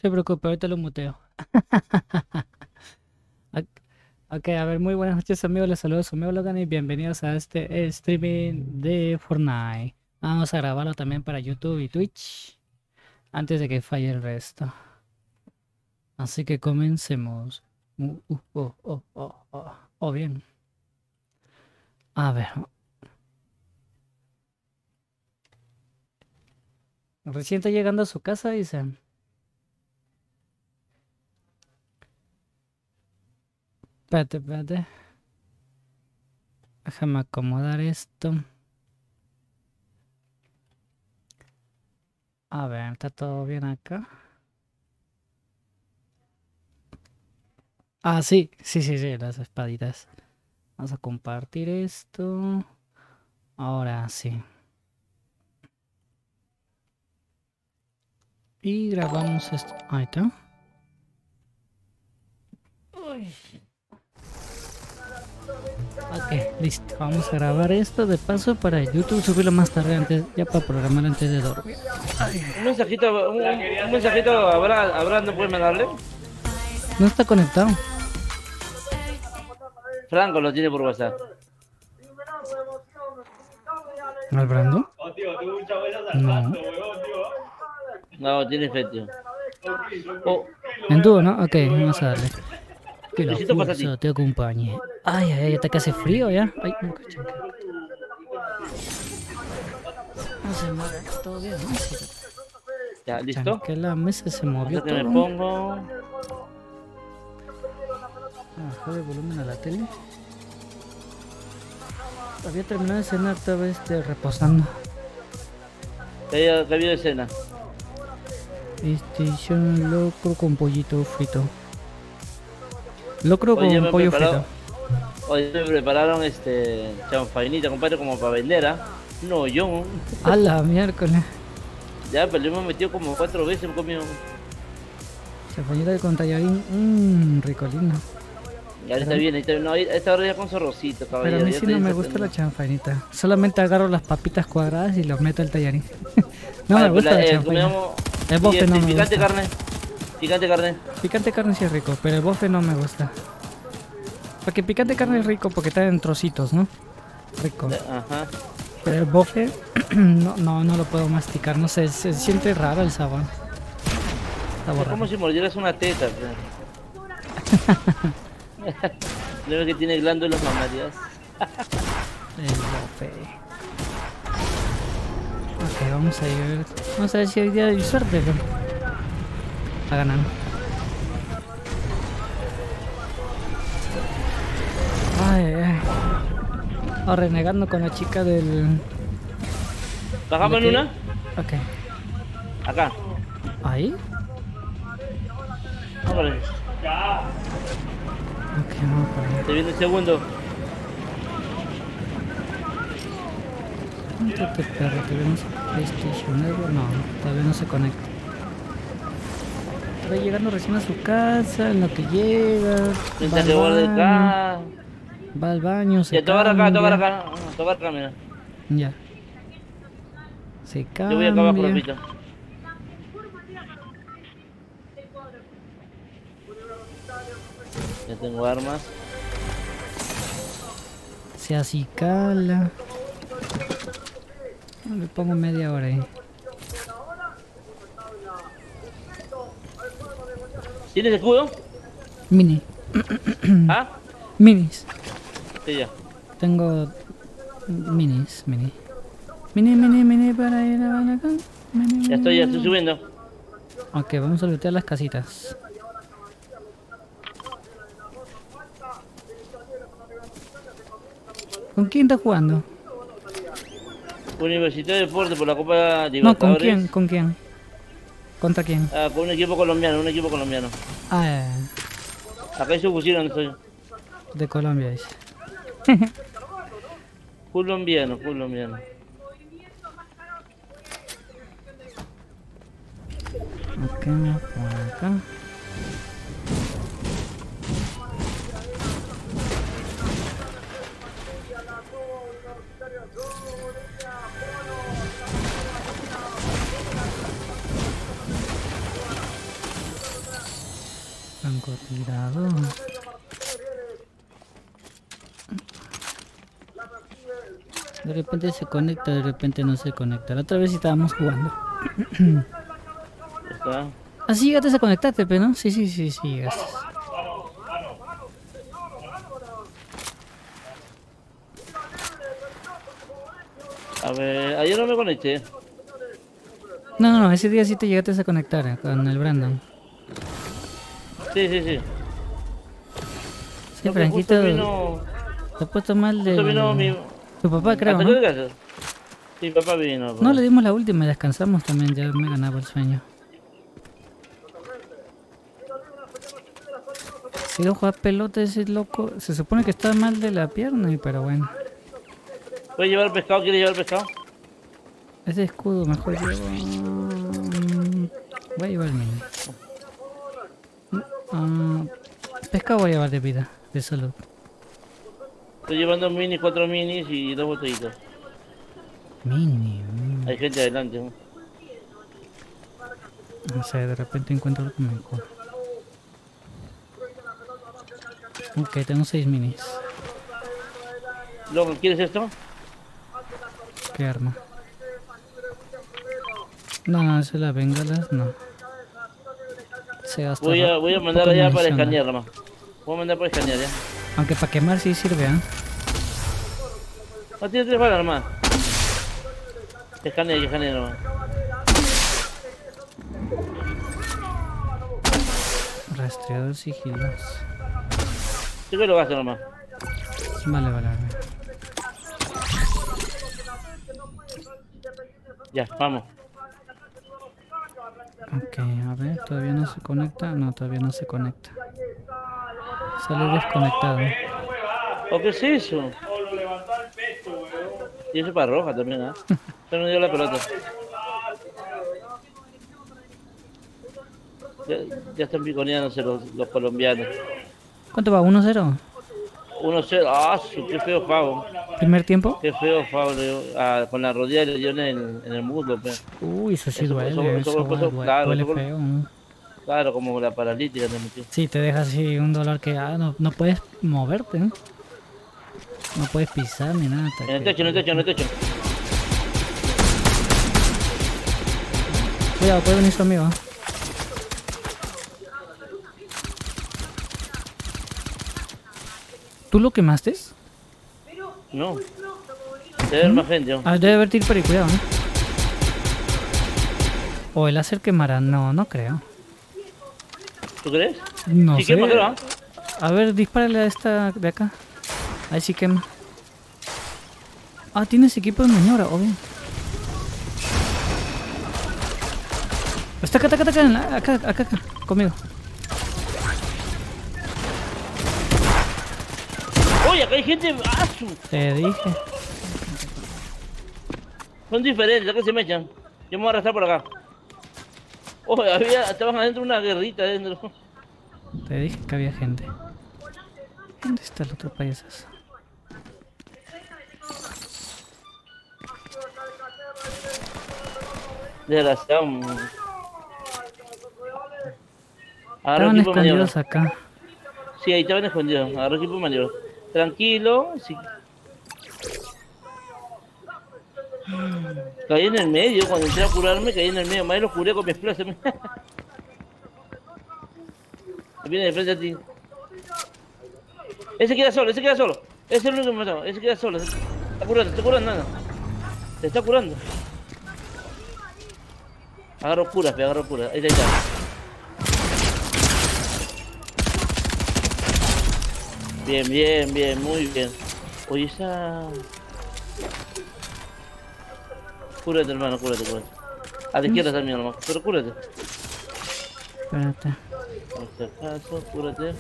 se preocupe, ahorita lo muteo. Ok, ok, a ver, muy buenas noches amigos, les saludo su amigo Logan y bienvenidos a este streaming de Fortnite. Vamos a grabarlo también para YouTube y Twitch antes de que falle el resto. Así que comencemos. Oh, bien. A ver, recién está llegando a su casa, dicen. Espérate, espérate. Déjame acomodar esto. A ver, ¿está todo bien acá? Ah, sí, las espaditas. Vamos a compartir esto. Ahora sí. Y grabamos esto. Ahí está. Uy. Ok, listo. Vamos a grabar esto de paso para YouTube, subirlo más tarde antes, ya para programar antes de dormir. Un mensajito Abraham, ¿no puede mandarle? No está conectado. Franco lo tiene por WhatsApp. ¿Al Brando? No. No, tiene fe, tío. Oh, En dúo, ¿no? Ok, vamos a darle. Que la Luisito pasa a ti. fuerza te acompañe. Ay, ay, está que hace frío ya. Ay, no, no se mueve. Todo bien, ¿no? Sí. Ya, ¿listo? Que la mesa se movió Hasta que me todo. pongo. Bajar el volumen a la tele. Había terminado de cenar, estaba reposando. ¿Qué ha habido de cena? Hicieron locro con pollito frito. Locro Hoy con pollo frito. Hoy me prepararon chanfainita, compadre, como para vender, ¿ah? No, yo. A la miércoles. Ya, pero le hemos metido como 4 veces, me comido. Champañita con tallarín. Ricolino. Ya está bien, ahí está bien. No, esta hora ya con su arrocito, Pero a caballero. mí Ya sí está no bien me gusta la sorprendido. chanfainita. Solamente agarro las papitas cuadradas y los meto al tallarín. No me Vale, pues gusta la chanfaina. El y bofe no me picante gusta. carne. Picante carne. Picante carne sí es rico, pero el bofe no me gusta. Porque picante carne es rico porque está en trocitos, ¿no? Rico. Ajá. Pero el bofe no lo puedo masticar, no sé, se siente raro el sabor. Está Es borrado. como si mordieras una teta, no ves que tiene glándulas mamarias. El bofe. Ok, vamos a ir. Vamos a ver si hoy día hay suerte, pero está ganando. Ay. O renegando con la chica del. Bajamos en una. Ok. Acá. ¿Ahí? Vámonos. Ok, vamos por ahí. Te viene el segundo. Este perro, ¿tenemos PlayStation Network? No, todavía no se conecta. Va llegando recién a su casa, en lo que llega. Mientras que guarde acá. Va al baño, se Ya, tocar acá, cambia. tocar acá. Tocar acá, mira. Ya. Se Yo voy acá abajo, cambia. repito. Ya tengo armas. Se acicala. Le pongo media hora ahí. ¿Tienes escudo? Mini. ¿Ah? Minis. Sí, ya. Tengo minis, mini para ir a la casa. Ya estoy subiendo. Ok, vamos a lootear las casitas. ¿Con quién está jugando? Universidad de Deporte por la Copa No, ¿con Libertadores. quién? ¿Con quién? ¿Contra quién? Ah, con un equipo colombiano, un equipo colombiano. Ah, Acá hay su fusil donde estoy. de Colombia dice. Colombiano, colombiano. Ok, por acá. francotirador. De repente se conecta, de repente no se conecta. La otra vez sí estábamos jugando. Está. Ah, sí, llegaste a conectarte, pero ¿no? Sí, llegaste. A ver, ayer no me conecté. No, ese día sí te llegaste a conectar con el Brandon. Sí. Sí, No, que Franquito, justo vino. te ha puesto mal Justo vino del... mi. Tu papá, creo, ¿Hasta ¿no? qué casa? Sí, papá vino. No, Pues. le dimos la última y descansamos también, ya me ganaba el sueño. Si no juega pelota ese loco, se supone que está mal de la pierna, pero bueno. ¿Puedes llevar el pescado? ¿Quieres llevar el pescado? Ese escudo mejor llevo... Voy a llevar el mini. Pescado voy a llevar de vida, de salud. Estoy llevando minis, 4 minis y 2 botellitos. Mini. Hay gente adelante, ¿no? No sé, de repente encuentro algo mejor. Ok, tengo 6 minis. Loco, ¿quieres esto? ¿Qué arma? No, esa es la bengalas, no. Se gasta Voy a mandar poco allá para munición, escanear, nomás. Voy a mandar para escanear, ya. Aunque para quemar sí sirve, ¿ah? No tiene 3 balas, nomás. Escanea nomás. Rastreador sigiloso. Yo que lo gasto nomás. Vale. Ya, vamos. Ok, a ver, ¿todavía no se conecta? No, todavía no se conecta. Sale desconectado. ¿O qué es eso? Y eso para roja también, ¿ah? Se me dio la pelota. Ya están piconeándose los colombianos. ¿Cuánto va? ¿1-0? 1-0. ¡Ah, qué feo Favo! ¿Primer tiempo? Qué feo Favo. Con la rodilla le dio en el muslo, pues. Uy, eso sí Eso- duele, eso- eso eso- duele, claro, duele eso- feo. Claro, como la paralítica te metió. Sí, te deja así un dolor que no puedes moverte, ¿no? No puedes pisar ni nada. hasta En el que- techo, en el techo, en el techo. Cuidado, puede venir su amigo. ¿Tú lo quemaste? No. Debe haber más gente, ¿no? Ah, debe haber tir por ahí, cuidado, ¿no? O el láser quemará, no creo. ¿Tú crees? No Sí, sé. quema, creo, ¿ah? A ver, dispárale a esta de acá. Ahí sí quema. Ah, tienes equipo de maniobra, obvio. Está acá, conmigo. Oye, acá hay gente. ¡Ah, Te dije. son diferentes, acá se me echan. Yo me voy a arrastrar por acá. Oye, estaban adentro una guerrita adentro. Te dije que había gente. ¿Dónde está el otro payasazo? Desgraciado. Agarra Estaban equipo de maniobra. escondidos acá. Sí, ahí estaban escondidos. Agarra equipo de maniobra. Tranquilo. Sí. Caí en el medio, cuando entré a curarme, caí en el medio. Más lo curé con mi explosión. Viene de frente a ti. Ese queda solo. Ese es el único que me mató. Ese queda solo. Está curando, nada. Se está curando. Agarro curas, agarro curas. Ahí está. Bien, muy bien. Oye, esa... Cúrate, hermano, cúrate. A la izquierda también, hermano. Pero cúrate. Espérate. Por si acaso, cúrate.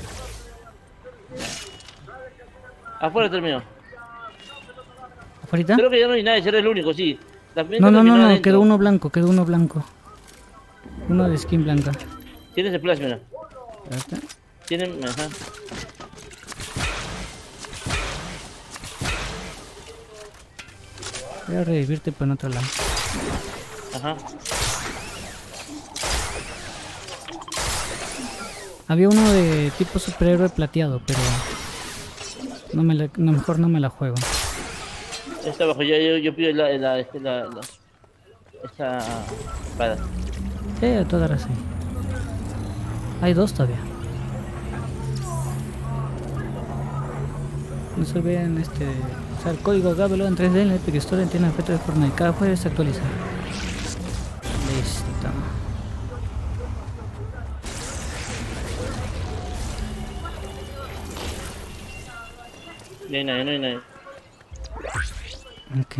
Afuera terminó. ¿Afuerita? Creo que ya no hay nadie, será el único, sí. No, quedó uno blanco. Uno de skin blanca. Tienes splash, mira. Espérate. Tienen... Ajá. Voy a revivirte por en otro lado. Ajá. Había uno de tipo superhéroe plateado, pero mejor no me la juego. Esta abajo, yo pido esta espada. Sí, a todas horas sí. Hay dos todavía. No se olviden usar el código Gabelo en 3D en la Epic Store en tienda de ofertas de Fortnite. Cada jueves se actualiza. Listo. No hay nadie, no hay nadie. Ok.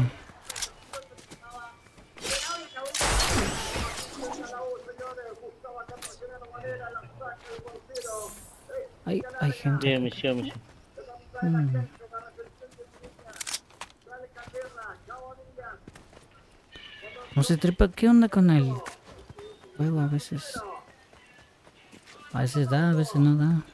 Hay gente. Bien, misión. No sé, tripa, ¿qué onda con el juego? A veces da, a veces no da.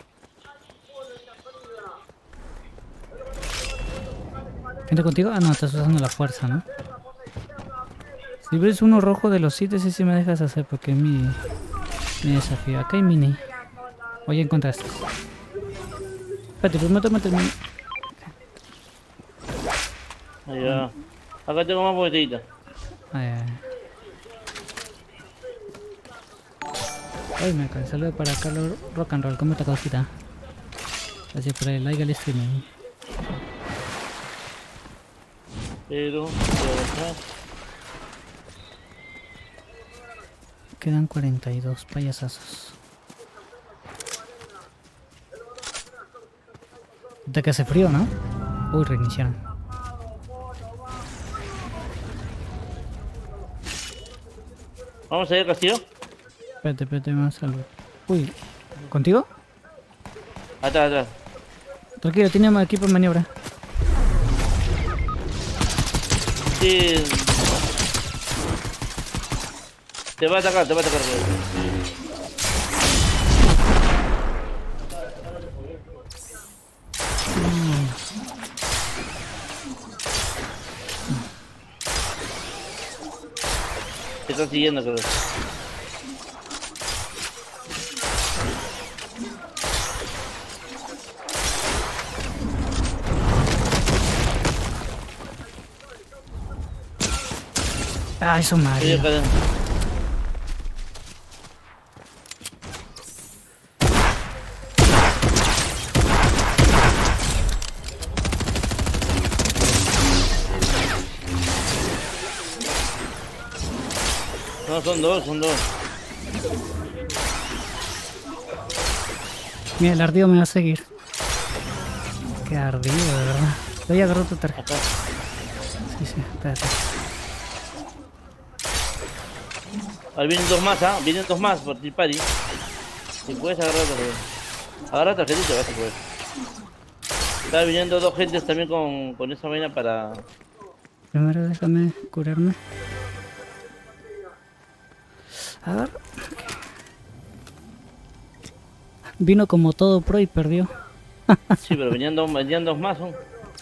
¿Gente contigo? Ah, no, estás usando la fuerza, ¿no? Si ves uno rojo de los sitios, sí me dejas hacer, porque es mi desafío. Acá hay mini. Oye, encontraste. Espérate, primero tómate el mini. Ahí va. Acá tengo más botellitas. Ay, me cae. Saludos para Carlos Rock and Roll. ¿Cómo está, cosita? Gracias por el like al streaming. Pero, quedan 42 payasazos. Ahorita que hace frío, ¿no? Uy, reiniciaron. ¿Vamos a ir al castillo? Espérate, más algo. Uy, ¿contigo? Atrás. Tranquilo, tenemos equipo en maniobra. Sí. Te va a atacar. Te está siguiendo, creo. Ay, su madre. No, son dos. Mira, el ardido me va a seguir. Qué ardido, de verdad. Voy a agarrar tu tarjeta. Sí, espérate. Ahí vienen dos más, vienen dos más por ti, Pari. Si puedes agarrar tarjetita, vas a poder. Está viniendo dos gentes también con esa vaina para... Primero déjame curarme. A ver. Vino como todo pro y perdió. Sí, pero venían dos más, ¿no?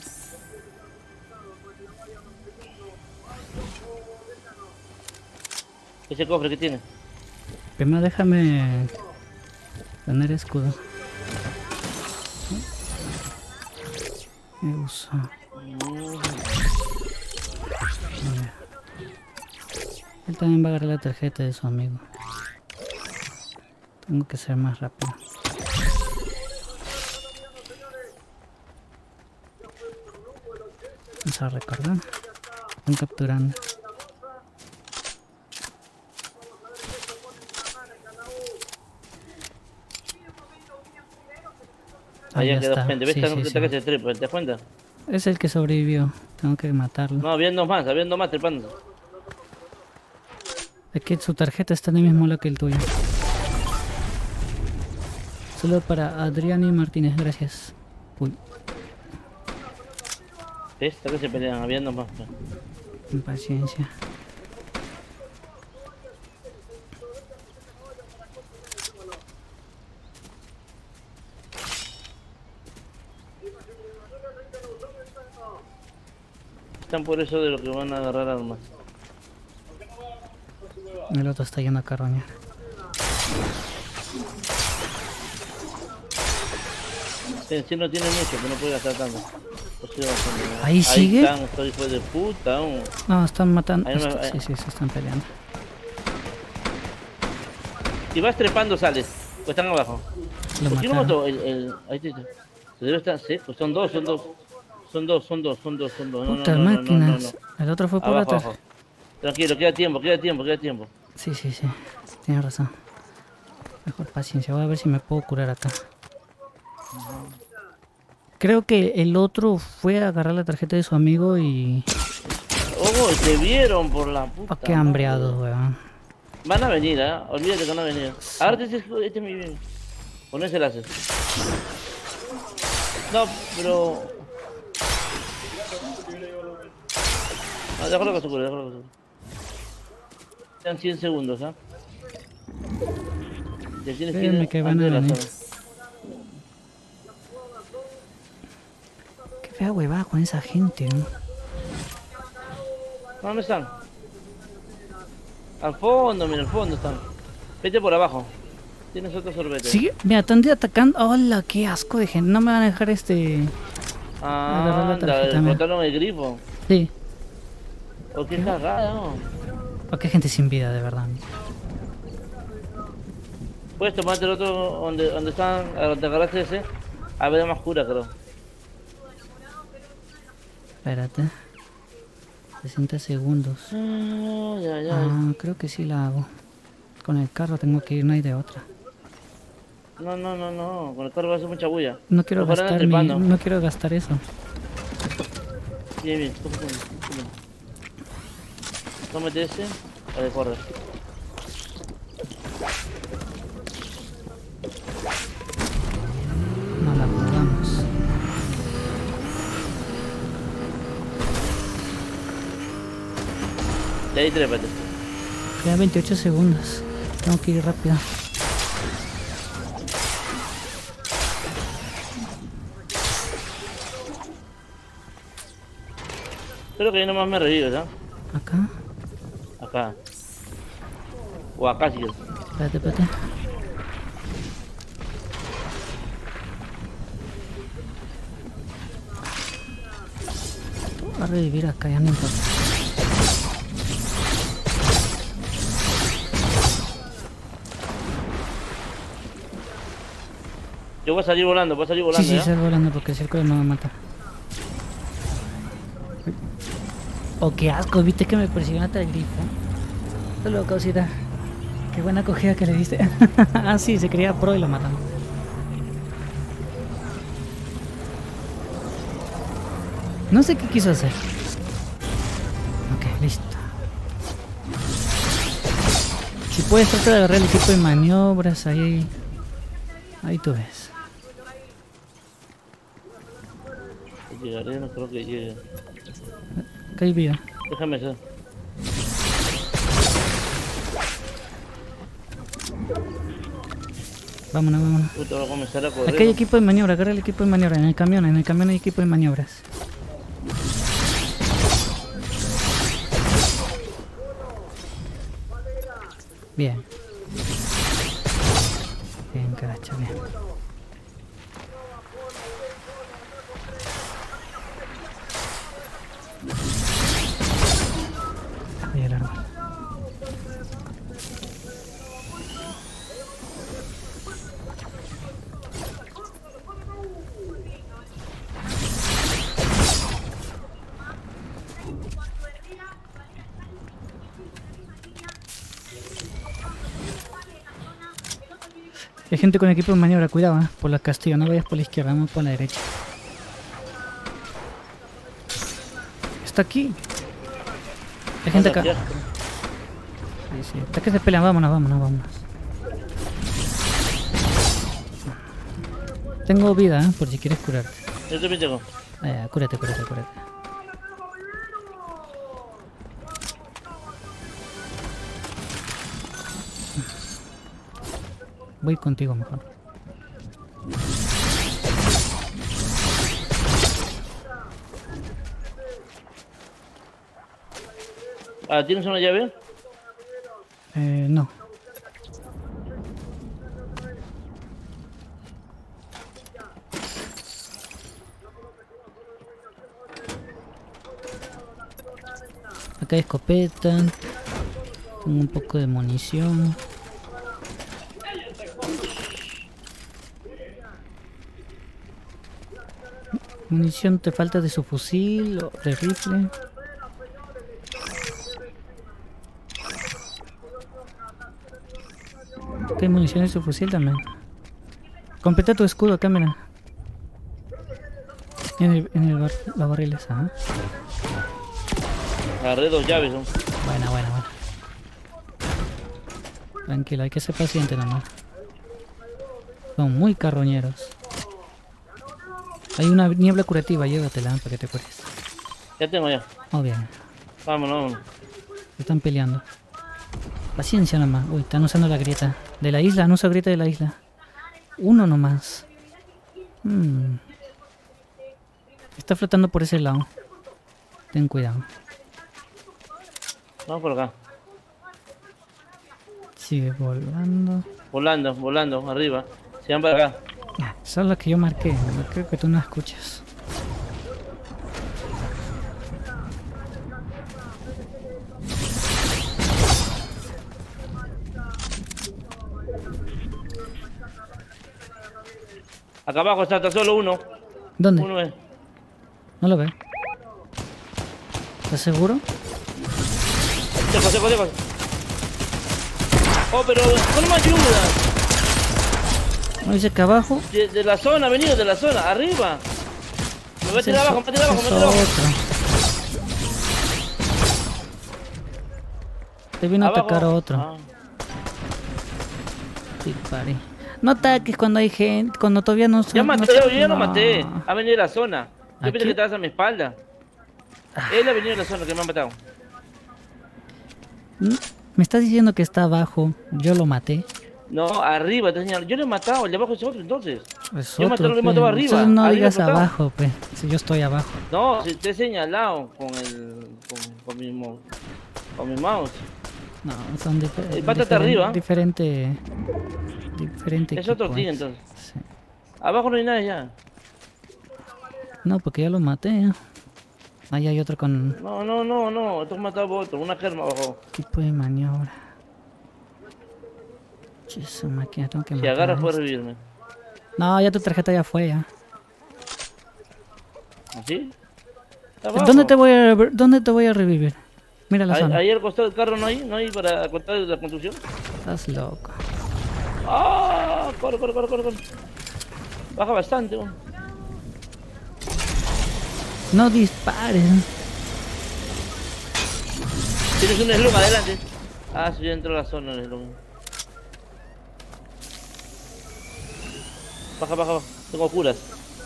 Ese cofre que tiene. Primero déjame tener escudo. ¿Qué uso? Él también va a agarrar la tarjeta de su amigo. Tengo que ser más rápido. Vamos a recordar. Están capturando. Allá quedó gente. ¿Ves? Sí, Que se trepa, ¿te das cuenta? Es el que sobrevivió. Tengo que matarlo. No, habían dos más trepando. Es que su tarjeta está en el mismo lado que el tuyo. Solo para Adriani Martínez, gracias. Uy. ¿Ves? Hasta que se pelean, habían dos más. Con paciencia. Están por eso de lo que van a agarrar armas. El otro está yendo a carroñar. Sí, no tiene mucho, que no puede gastar tanto. Ahí sigue. Están estos hijos de puta. No, están matando. Ahí no me- Sí, se están peleando. Si vas trepando, sales. Pues están abajo. Lo ¿Por qué no mataron. mató ahí te debe estar seco. Son dos. No, Putas máquinas. El otro fue por Abajo, atrás. abajo. Tranquilo, queda tiempo. Sí. Tienes razón. Mejor paciencia. Voy a ver si me puedo curar acá. Creo que el otro fue a agarrar la tarjeta de su amigo y... Oh, te vieron por la puta. Oh, qué hambreado, weón. Van a venir, olvídate que van a venir. Ahora este es mi bien. Con ese láser. No, pero. No, déjalo que se cure. Quedan 100 segundos, Te tienes que Créeme ir que van antes a de la venir. zona. Qué fea huevada con esa gente, ¿no? ¿Dónde están? Al fondo, mira, al fondo están. Vete por abajo. Tienes otro sorbete. Sí, mira, están atacando. Hola, qué asco de gente. No me van a dejar agarrar la Anda, tarjeta, mira. botaron el grifo. Sí. Oh, qué cagada, ¿no? Oh, qué gente sin vida, de verdad. Puedes tomarte el otro donde están, donde agarraste ese. A ver, más cura, creo. Espérate. 60 segundos. Ah, creo que sí la hago. Con el carro tengo que ir, no hay de otra. No. Con el carro va a hacer mucha bulla. No quiero Mejor anda gastar trepando. no quiero gastar eso. Bien. Tómate ese. A ver, corre. No la jugamos. De ahí trépate. Quedan 28 segundos. Tengo que ir rápido. Creo que ahí nomás me revives, Acá. Acá. O acá si quieres. Espérate. Voy a revivir acá, ya no importa. Yo voy a salir volando, Sí, ¿ya? salgo volando porque el círculo no me mata. Oh, qué asco, viste que me persiguió hasta el grifo. Solo cosita. Qué buena acogida que le diste. Ah, sí, se creía pro y lo matan. No sé qué quiso hacer. Ok, listo. Si puedes tratar de agarrar el equipo de maniobras, ahí tú ves. Llegaré, no creo que llegue. Acá hay vida. Déjame hacer. Vámonos. Puta, voy a comenzar a correr. Acá hay equipo de maniobra, agarra el equipo de maniobra. En el camión hay equipo de maniobras. Bien. Bien, caracha, bien. Ahí el árbol. Hay gente con equipo de maniobra, cuidado, por la castillo, no vayas por la izquierda, vamos por la derecha. Está aquí. Hay gente acá. Sí. Hasta que se pelean, vámonos. Tengo vida, por si quieres curarte. Yo también tengo. Cúrate. Voy contigo mejor. ¿Tienes una llave? No. Acá hay escopeta. Tengo un poco de munición. Munición te falta de su fusil o de rifle. Hay munición de su fusil también. Completa tu escudo acá, mira. Los barriles, ajá. Agarré 2 llaves, ¿no? Buena. Tranquilo, hay que ser paciente nomás. Son muy carroñeros. Hay una niebla curativa, llévatela para que te cures. Ya tengo ya. Oh, bien. Vámonos. Están peleando. Paciencia nomás. Uy, están usando la grieta. De la isla, no usa grieta de la isla. Uno nomás. Está flotando por ese lado. Ten cuidado. Vamos por acá. Sigue volando. Volando, arriba. Se van para acá. Son las que yo marqué. Creo que tú no escuchas. Acá abajo está solo uno. ¿Dónde? Uno es. No lo veo. ¿Estás seguro? Seco. Oh, pero no me ayuda. No dice que abajo. De la zona, venido de la zona, arriba. Me voy a tirar abajo, Otro. Te vino a atacar a otro. Ah. Disparé. No ataques cuando hay gente, cuando todavía no... Ya maté, yo ya lo maté. Ha venido de la zona. Yo pensé que estabas a mi espalda. Él ha venido de la zona que me ha matado. Me estás diciendo que está abajo. Yo lo maté. No, arriba te señalo. Yo le he matado, el de abajo es otro entonces. Es Yo otro, le he matado arriba. Entonces no Arriba digas matado. abajo, pues. Si yo estoy abajo. No, si te he señalado con mi mouse. No, son diferentes. El pata está arriba. Diferente Es otro equipo, team entonces. Sí. Abajo no hay nada ya. No, porque ya lo maté. Ahí hay otro con No. Esto has matado por otro. Una germa abajo. tipo de maniobra. Esa máquina, tengo que Si matar agarras a puedes este. revivirme. No, ya tu tarjeta ya fue, ya. ¿Así? ¿Dónde te voy a revivir? Mira la zona. Ahí al costado del carro no hay para cortar la construcción. Estás loco. ¡Ah! Corre. Baja bastante, ¿no? No dispares. Tienes un slug adelante. Ah, sí, dentro de la zona el slug. Baja. Tengo curas.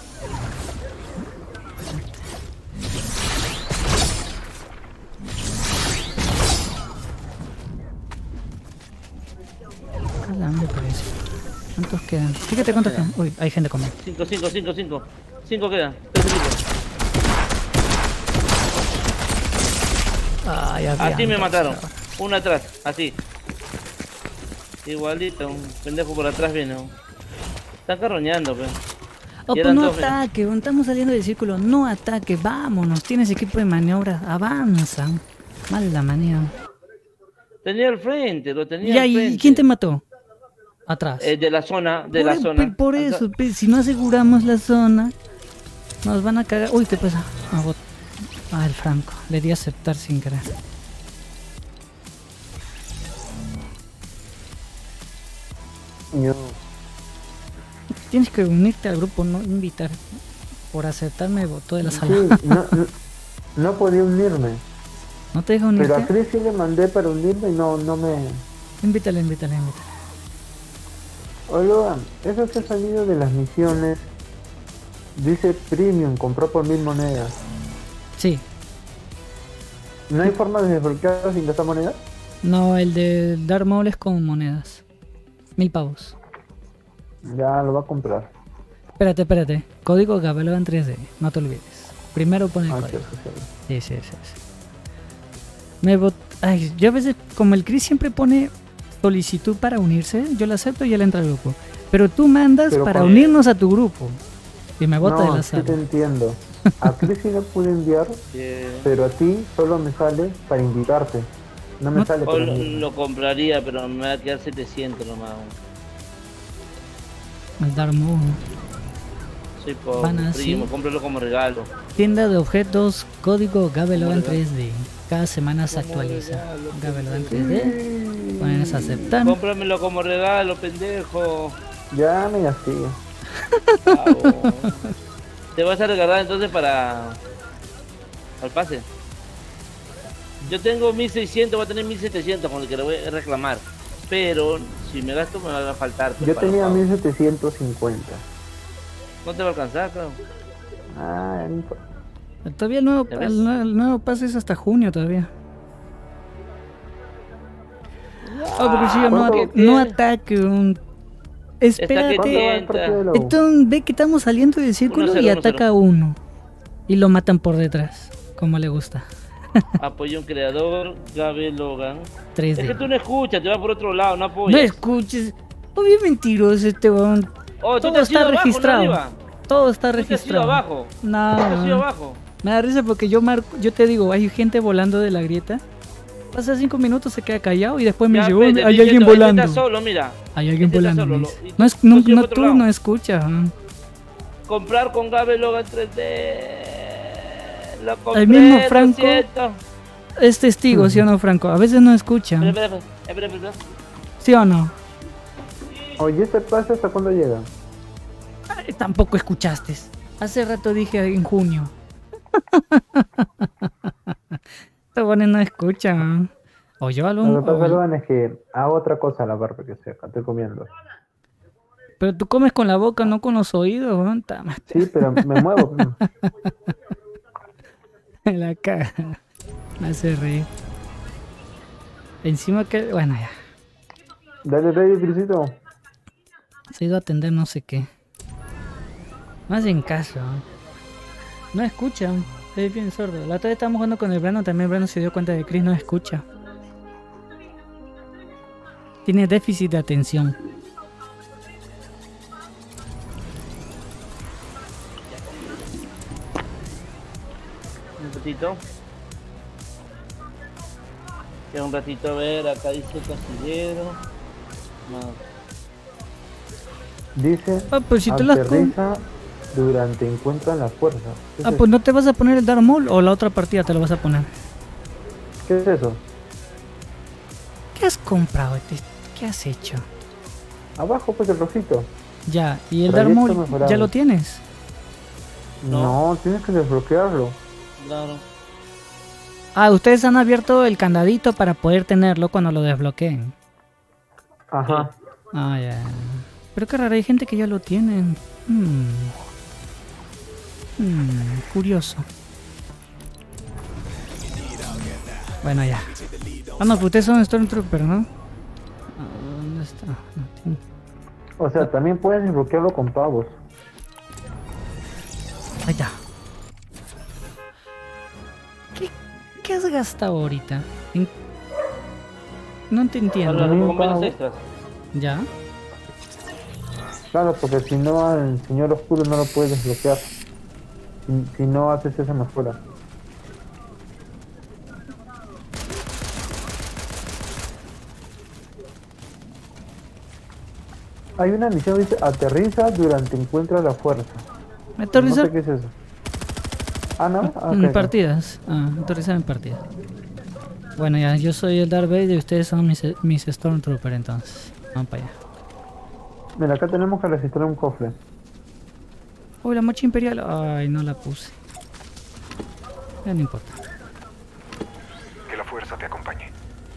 Caramba, parece. ¿Cuántos quedan? Fíjate cuántos quedan. Uy, hay gente conmigo. 5 quedan. 3 equipos. Ay, Así me mataron. Uno atrás, así. Igualito, un pendejo por atrás viene. Están carroñando, pues. Oh, pues no ataque, estamos saliendo del círculo. No ataque, vámonos. Tienes equipo de maniobra, avanza. Mala maniobra. Tenía al frente, lo tenía Ya, al frente. ¿y quién te mató? Atrás. De la zona, zona. Por eso, si no aseguramos la zona, nos van a cagar. Uy, ¿qué pasa? El Franco. Le di a aceptar sin querer. Yo. Tienes que unirte al grupo, no invitar. Por aceptarme votó de la sala. Sí, no podía unirme. ¿No te deja unirte? Pero a Chris sí le mandé para unirme y no me... Invítale. Hola, eso que ha salido de las misiones. Dice Premium, compró por 1000 monedas. Sí. ¿No hay forma de desbloquearlo sin gastar monedas? No, el de dar moles con monedas. 1000 pavos. Ya lo va a comprar. Espérate. Código Gabelogan 3D. No te olvides. Primero pon el código. Sí. Ay, yo a veces, como el Chris siempre pone solicitud para unirse, yo la acepto y él entra al grupo. Pero tú mandas para unirnos a tu grupo. Y me bota de la sala. Sí te entiendo. A Chris sí le pude enviar, pero a ti solo me sale para invitarte. No me No- sale O para lo, enviar. lo compraría, pero me va a quedar 700 nomás. El Dark Moon. Soy pobre, Van así. primo, cómpralo como regalo. Tienda de objetos, código Gabelogan Como regalo. 3D. Cada semana se Como actualiza. regalo, Gabelogan 3D. Pones a aceptar. Cómpramelo como regalo, pendejo. Ya me gasté. Pavo. Te vas a regalar entonces para al pase. Yo tengo 1600, voy a tener 1700 con el que le voy a reclamar. Pero si me gasto me va a faltar. pues, Yo para tenía pago. 1750. No te va a alcanzar, claro. Ah, no importa. Todavía el nuevo, ¿Ya ves? el nuevo pase es hasta junio todavía. Porque si yo ¿cuánto no tiene? ataque un... Está que ¿Cuánto va Espérate. el partido de la U? Entonces ve que estamos saliendo del círculo 1-0, y ataca uno. Y lo matan por detrás. Como le gusta. Apoya un creador, Gabe Logan. 3D. Es que tú no escuchas, te vas por otro lado, no No apoyas. escuches. Oh, bien mentiroso este weón. Oh, tú Todo te has ido está abajo, no registrado. arriba. Todo está Tú te has ido registrado. abajo. No, Tú te has ido no. abajo. Me da risa porque yo te digo, hay gente volando de la grieta. Pasa 5 minutos, se queda callado y después me Ya, dice, pues, "Oh, te hay estoy alguien diciendo, este volando. está solo, mira. Hay alguien Este está volando. solo, me lo- dice. y No, es, tú no, sigues no, por otro tú lado. no escuchas. Comprar con Gabe Logan 3D. Lo compré, El mismo Franco. 200. Es testigo, ¿sí o no, Franco? A veces no escucha. Espera. ¿Sí o no? Oye, ¿este pase hasta cuándo llega? Ay, tampoco escuchaste. Hace rato dije en junio. Estos buenos no escuchan. O yo Lo algún... que pasa, Luan, es que hago otra cosa a la barba que sepa, estoy comiendo. Pero tú comes con la boca, no con los oídos, weón. Sí, pero me muevo. La cara. Me hace reír. Encima que... Bueno, ya. Dale, rey, Crisito. Se ha ido a atender no sé qué. No hacen caso. No escuchan. Es bien sordo. La otra vez estábamos jugando con el Brano. También el Brano se dio cuenta de que Chris no escucha. Tiene déficit de atención. Un ratito. Queda un ratito a ver, acá dice casillero. No. Dice, Ah, pues si te las aterriza durante encuentro en la fuerza. ¿Qué es Ah, eso? pues no te vas a poner el Dark Maul o la otra partida te lo vas a poner. ¿Qué es eso? ¿Qué has comprado? ¿Qué has hecho? Abajo, pues el rojito. Ya, y el Dark Trayecto Maul mejorado. ya lo tienes. No, tienes que desbloquearlo. Claro. Ah, ustedes han abierto el candadito para poder tenerlo cuando lo desbloqueen. Ajá. Ah, ya. Pero qué raro, hay gente que ya lo tiene. Curioso. Bueno, ya. Ah, no, pues ustedes son Stormtrooper, ¿no? Ah, ¿dónde está? No tiene- O sea, también puedes desbloquearlo con pavos. Ahí está. ¿Qué has gastado ahorita? No te entiendo. Para También con menos pago. extras. ¿Ya? Claro, porque si no al señor oscuro no lo puedes desbloquear. Si no haces esa mejora. Hay una misión que dice aterriza durante encuentro a la fuerza. No Aterrizar sé qué es eso. Ah, ¿no? Ah, en ok. partidas. Ah, aterrizar en partidas. Bueno, ya, yo soy el Darth Vader y ustedes son mis Stormtrooper, entonces. Vamos para allá. Mira, acá tenemos que registrar un cofre. Uy, la mocha imperial. Ay, no la puse. Ya no importa. Que la fuerza te acompañe.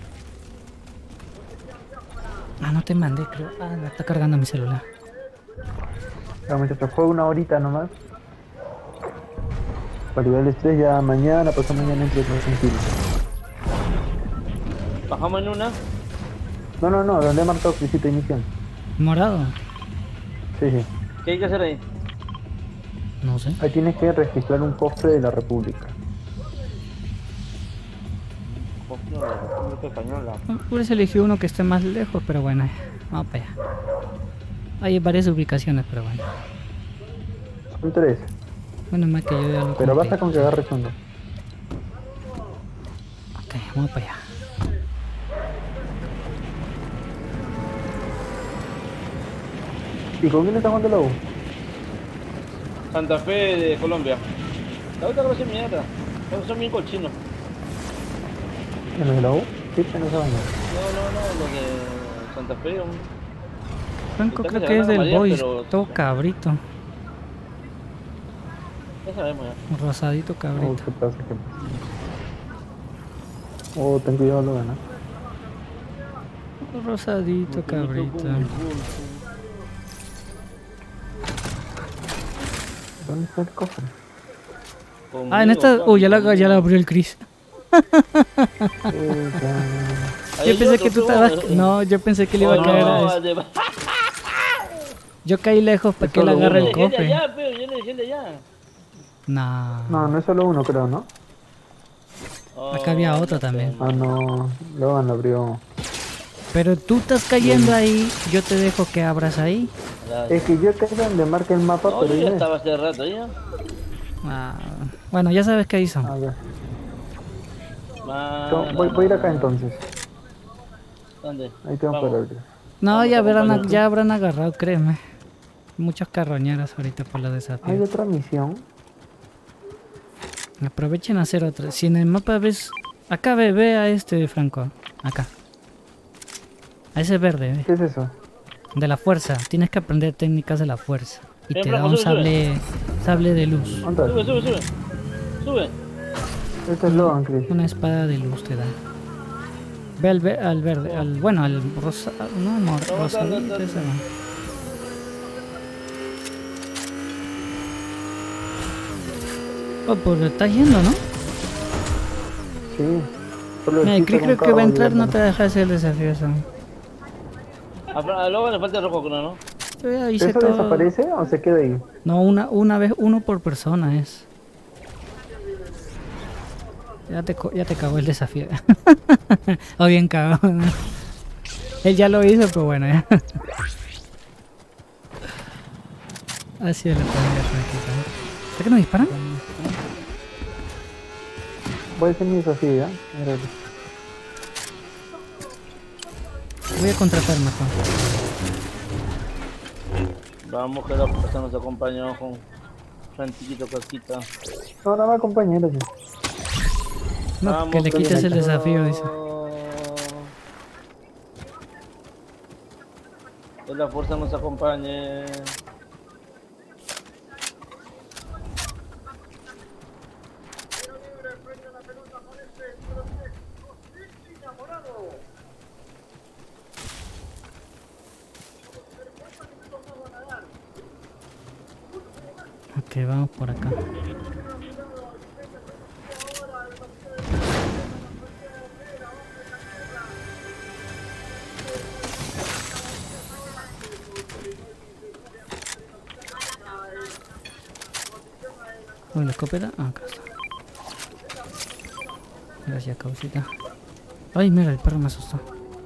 Ah, no te mandé, creo. Ah, la está cargando mi celular. Ya, muchachos, juego una horita nomás. Para nivel estrés ya mañana, pasado mañana entre más tranquilo. Bajamos en una. No, donde he marcado visita y misión. ¿Morado? Sí, sí. ¿Qué hay que hacer ahí? No sé. Ahí tienes que registrar un cofre de la República. Cofre de la República Española. Por eso elegí uno que esté más lejos, pero bueno. Vamos para allá. Hay varias ubicaciones, pero bueno. Son 3. Bueno, más que yo ya lo Pero compré. basta con que agarres uno. Ok, vamos para allá. ¿Y con quién está jugando la U? Santa Fe de Colombia. La otra cosa es mierda. Son bien cochinos. ¿En los de la U? Sí, en esa vaina. No, los de Santa Fe. Franco Están creo que es del amarillas, Boys, pero- todo cabrito. Ya sabemos ya. Rosadito Oh, cabrito. ¿qué pasa? ¿Qué pasa? Oh, ten cuidado, lo gana. Rosadito cabrito. ¿Dónde está el cofre? Ah, en esta... Uy, ya la abrió el Chris. Ya. Yo pensé que tú estabas... No, yo pensé que le iba a caer a eso. Yo caí lejos para que él solo agarre uno. el cofre. Ya, pero yo le dejé de allá. No. No, no es solo uno, creo, ¿no? Acá había otro también. Ah, no. Logan lo abrió. Pero tú estás cayendo ahí, yo te dejo que abras ahí. Es que yo caí donde marca el mapa, No, pero yo ya ya. estaba hace rato ya. Ah, bueno, ya sabes qué hizo. A ver. Voy a ir acá entonces. ¿Dónde? Ahí tengo Vamos. para abrir. No, Vamos, ya acompáñate. ya habrán agarrado, créeme. Muchas carroñeras ahorita por los Hay desafíos. otra misión. Aprovechen a hacer otra. Si en el mapa ves... Acá ve a este, Franco. Acá. A ese verde, ve. ¿Qué es eso? De la fuerza. Tienes que aprender técnicas de la fuerza. Y Ven, te da Franco, un sube, sable de luz. ¿Dónde Sube, está? sube. Sube. Este es Logan, Chris. Una espada de luz te da. Ve al verde, bueno, al rosa... No, rosadito ese no. Oh, pues está yendo, ¿no? Sí. Solo Mira, existe creo con que va a carro entrar, no ayudando. te deja hacer el desafío eso. A Logan le falta el rojo, creo, ¿no? Yo ya hice ¿Eso todo. desaparece o se queda ahí? No, una vez, uno por persona es. Ya te cagó el desafío. O bien cagado. Él ya lo hizo, pero bueno, ya. Así de la familia tranquila. ¿Por qué no disparan? Voy a hacer mi desafío, ¿ya? Mira, Voy a contratar mejor. Vamos, que la fuerza nos acompaña con Frantiquito Casquita. no, no me acompaña, gracias. No, Vamos, que le que quites viene el acá. desafío, dice. Que la fuerza nos acompañe. Ok, vamos por acá. Uy, la escopeta. Ah, acá está. Gracias, causita. Ay, mira, el perro me asustó.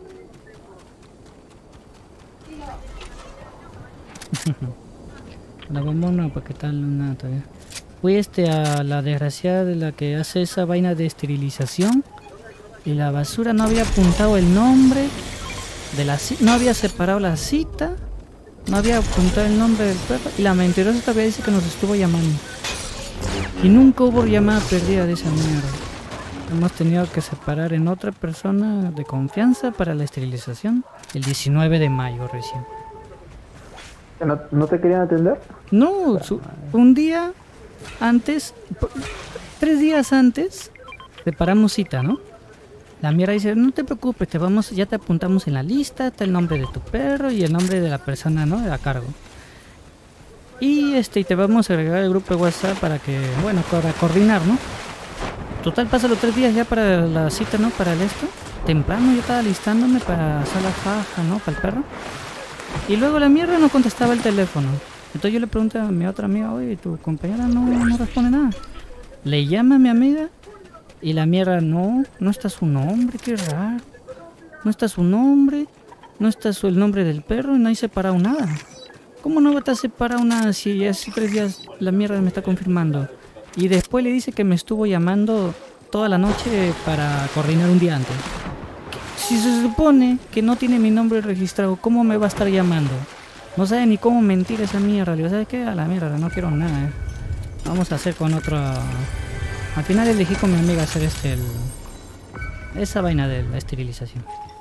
La bombona, ¿para qué tal? Nada todavía. Fui a la desgraciada de la que hace esa vaina de esterilización. Y la basura no había apuntado el nombre de la no había separado la cita. No había apuntado el nombre del perro. Y la mentirosa todavía dice que nos estuvo llamando. Y nunca hubo llamada perdida de esa mierda. Hemos tenido que separar en otra persona de confianza para la esterilización. El 19 de mayo recién. ¿No te querían atender? No, un día antes, 3 días antes, separamos cita, ¿no? La mierda dice, no te preocupes, ya te apuntamos en la lista, está el nombre de tu perro y el nombre de la persona, ¿no? A cargo. Y te vamos a agregar al grupo de WhatsApp para que, bueno, para coordinar, ¿no? Total, pasa los 3 días ya para la cita, ¿no? Para el esto. Temprano yo estaba listándome para hacer la faja, ¿no? Para el perro. Y luego la mierda no contestaba el teléfono. Entonces yo le pregunté a mi otra amiga, oye, tu compañera no responde nada. Le llama a mi amiga y la mierda, no está su nombre, qué raro. No está su nombre, no está el nombre del perro y no hay separado nada. ¿Cómo no va a estar separada una si ya hace 3 días la mierda me está confirmando? Y después le dice que me estuvo llamando toda la noche para coordinar un día antes. Si se supone que no tiene mi nombre registrado, ¿cómo me va a estar llamando? No sabe ni cómo mentir esa mierda. Le digo, ¿sabes qué? A la mierda, no quiero nada. Vamos a hacer con otro... Al final elegí con mi amiga hacer esa vaina de la esterilización.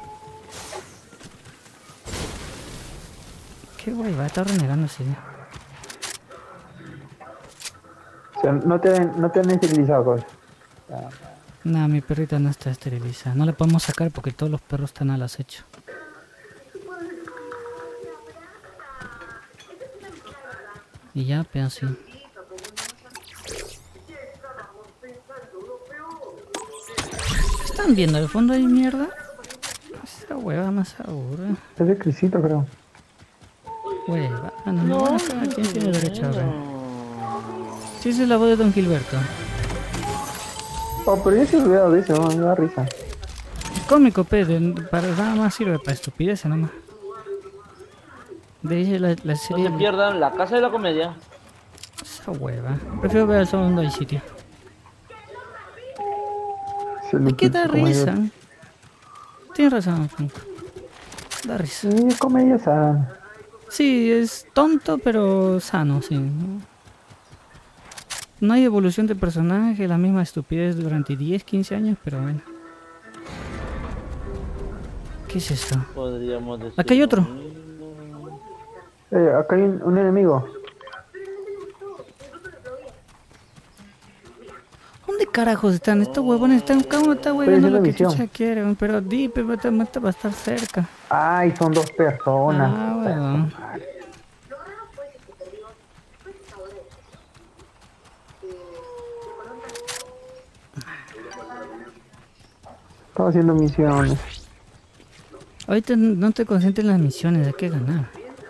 Qué guay, va a estar renegando ese día. O sea, no te han esterilizado, pues. Nah, mi perrita no está esterilizada. No la podemos sacar porque todos los perros están al acecho. Y ya, pero sí. ¿Qué están viendo? ¿De fondo hay mierda? Esa hueva más aburrida. Es de Crisito, creo. Hueva, no, cada quien tiene derecho a ver. Sí, esa es la voz de Don Gilberto. Oh, pero yo sí he olvidado de eso, ¿no? Me da risa. Cómico, para nada más sirve para estupideces nomás. De ahí la No serie. se pierdan La Casa de la Comedia. Esa hueva. Prefiero ver el segundo hay sitio. Es que da risa. Tienes razón, Franco. Da risa. Sí, es comedia sana. Sí, es tonto, pero sano, sí. No hay evolución de personaje, la misma estupidez durante 10, 15 años, pero bueno. ¿Qué es esto? Podríamos decir. Acá hay otro. Acá hay un enemigo. ¿Dónde carajos están? Estos huevones están... ¿Cómo está huevando haciendo lo que misión. chucha quieren? Pero Deep va a estar cerca. Ay, son 2 personas. Ah, huevón. Estaba haciendo misiones. Ahorita no te concentres en las misiones, hay que ganar.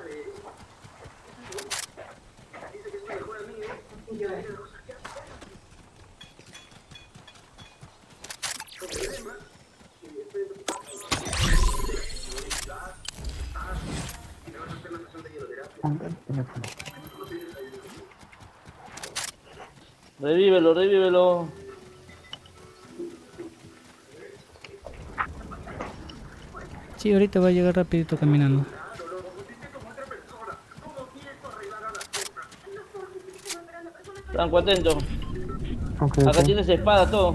Revívelo, revívelo. Sí, ahorita va a llegar rapidito caminando. Franco, atento. Ok, Acá ok. tienes espada, todo.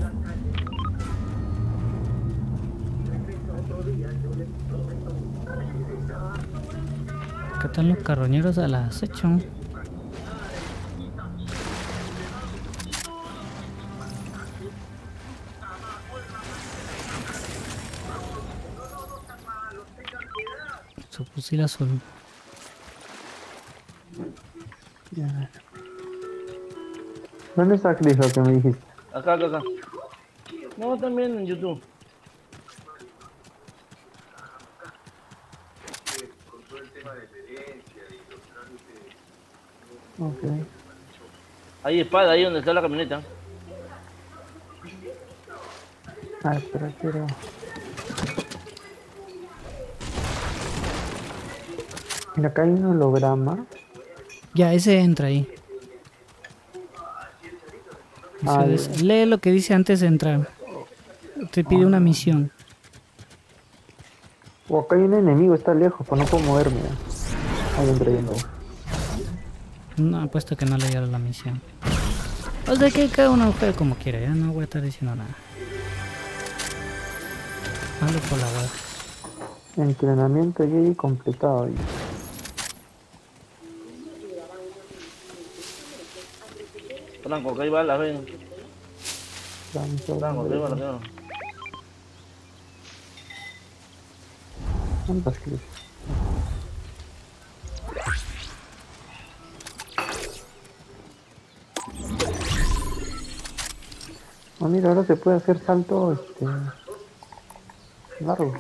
Acá están los carroñeros al acecho. Su fusil azul. Ya. ¿Dónde está Chris, lo que me dijiste? Acá, acá, acá. No, también en YouTube. Ok. Hay espada ahí donde está la camioneta. Ah, espera, quiero... Mira, acá hay un holograma. Ya, ese entra ahí. Ah, Lee lo que dice antes de entrar. Te pide una misión. O acá hay un enemigo, está lejos, pues no puedo moverme. Ahí entré yendo. No, apuesto que no leyeron la misión. O sea que cada uno juegue como quiera, ya no voy a estar diciendo nada. Hazlo por la web. Entrenamiento Jedi completado. Franco, acá hay balas, ven. Franco, acá hay balas, ven. ¿Cuántas quieres? Oh, mira, ahora se puede hacer salto largo.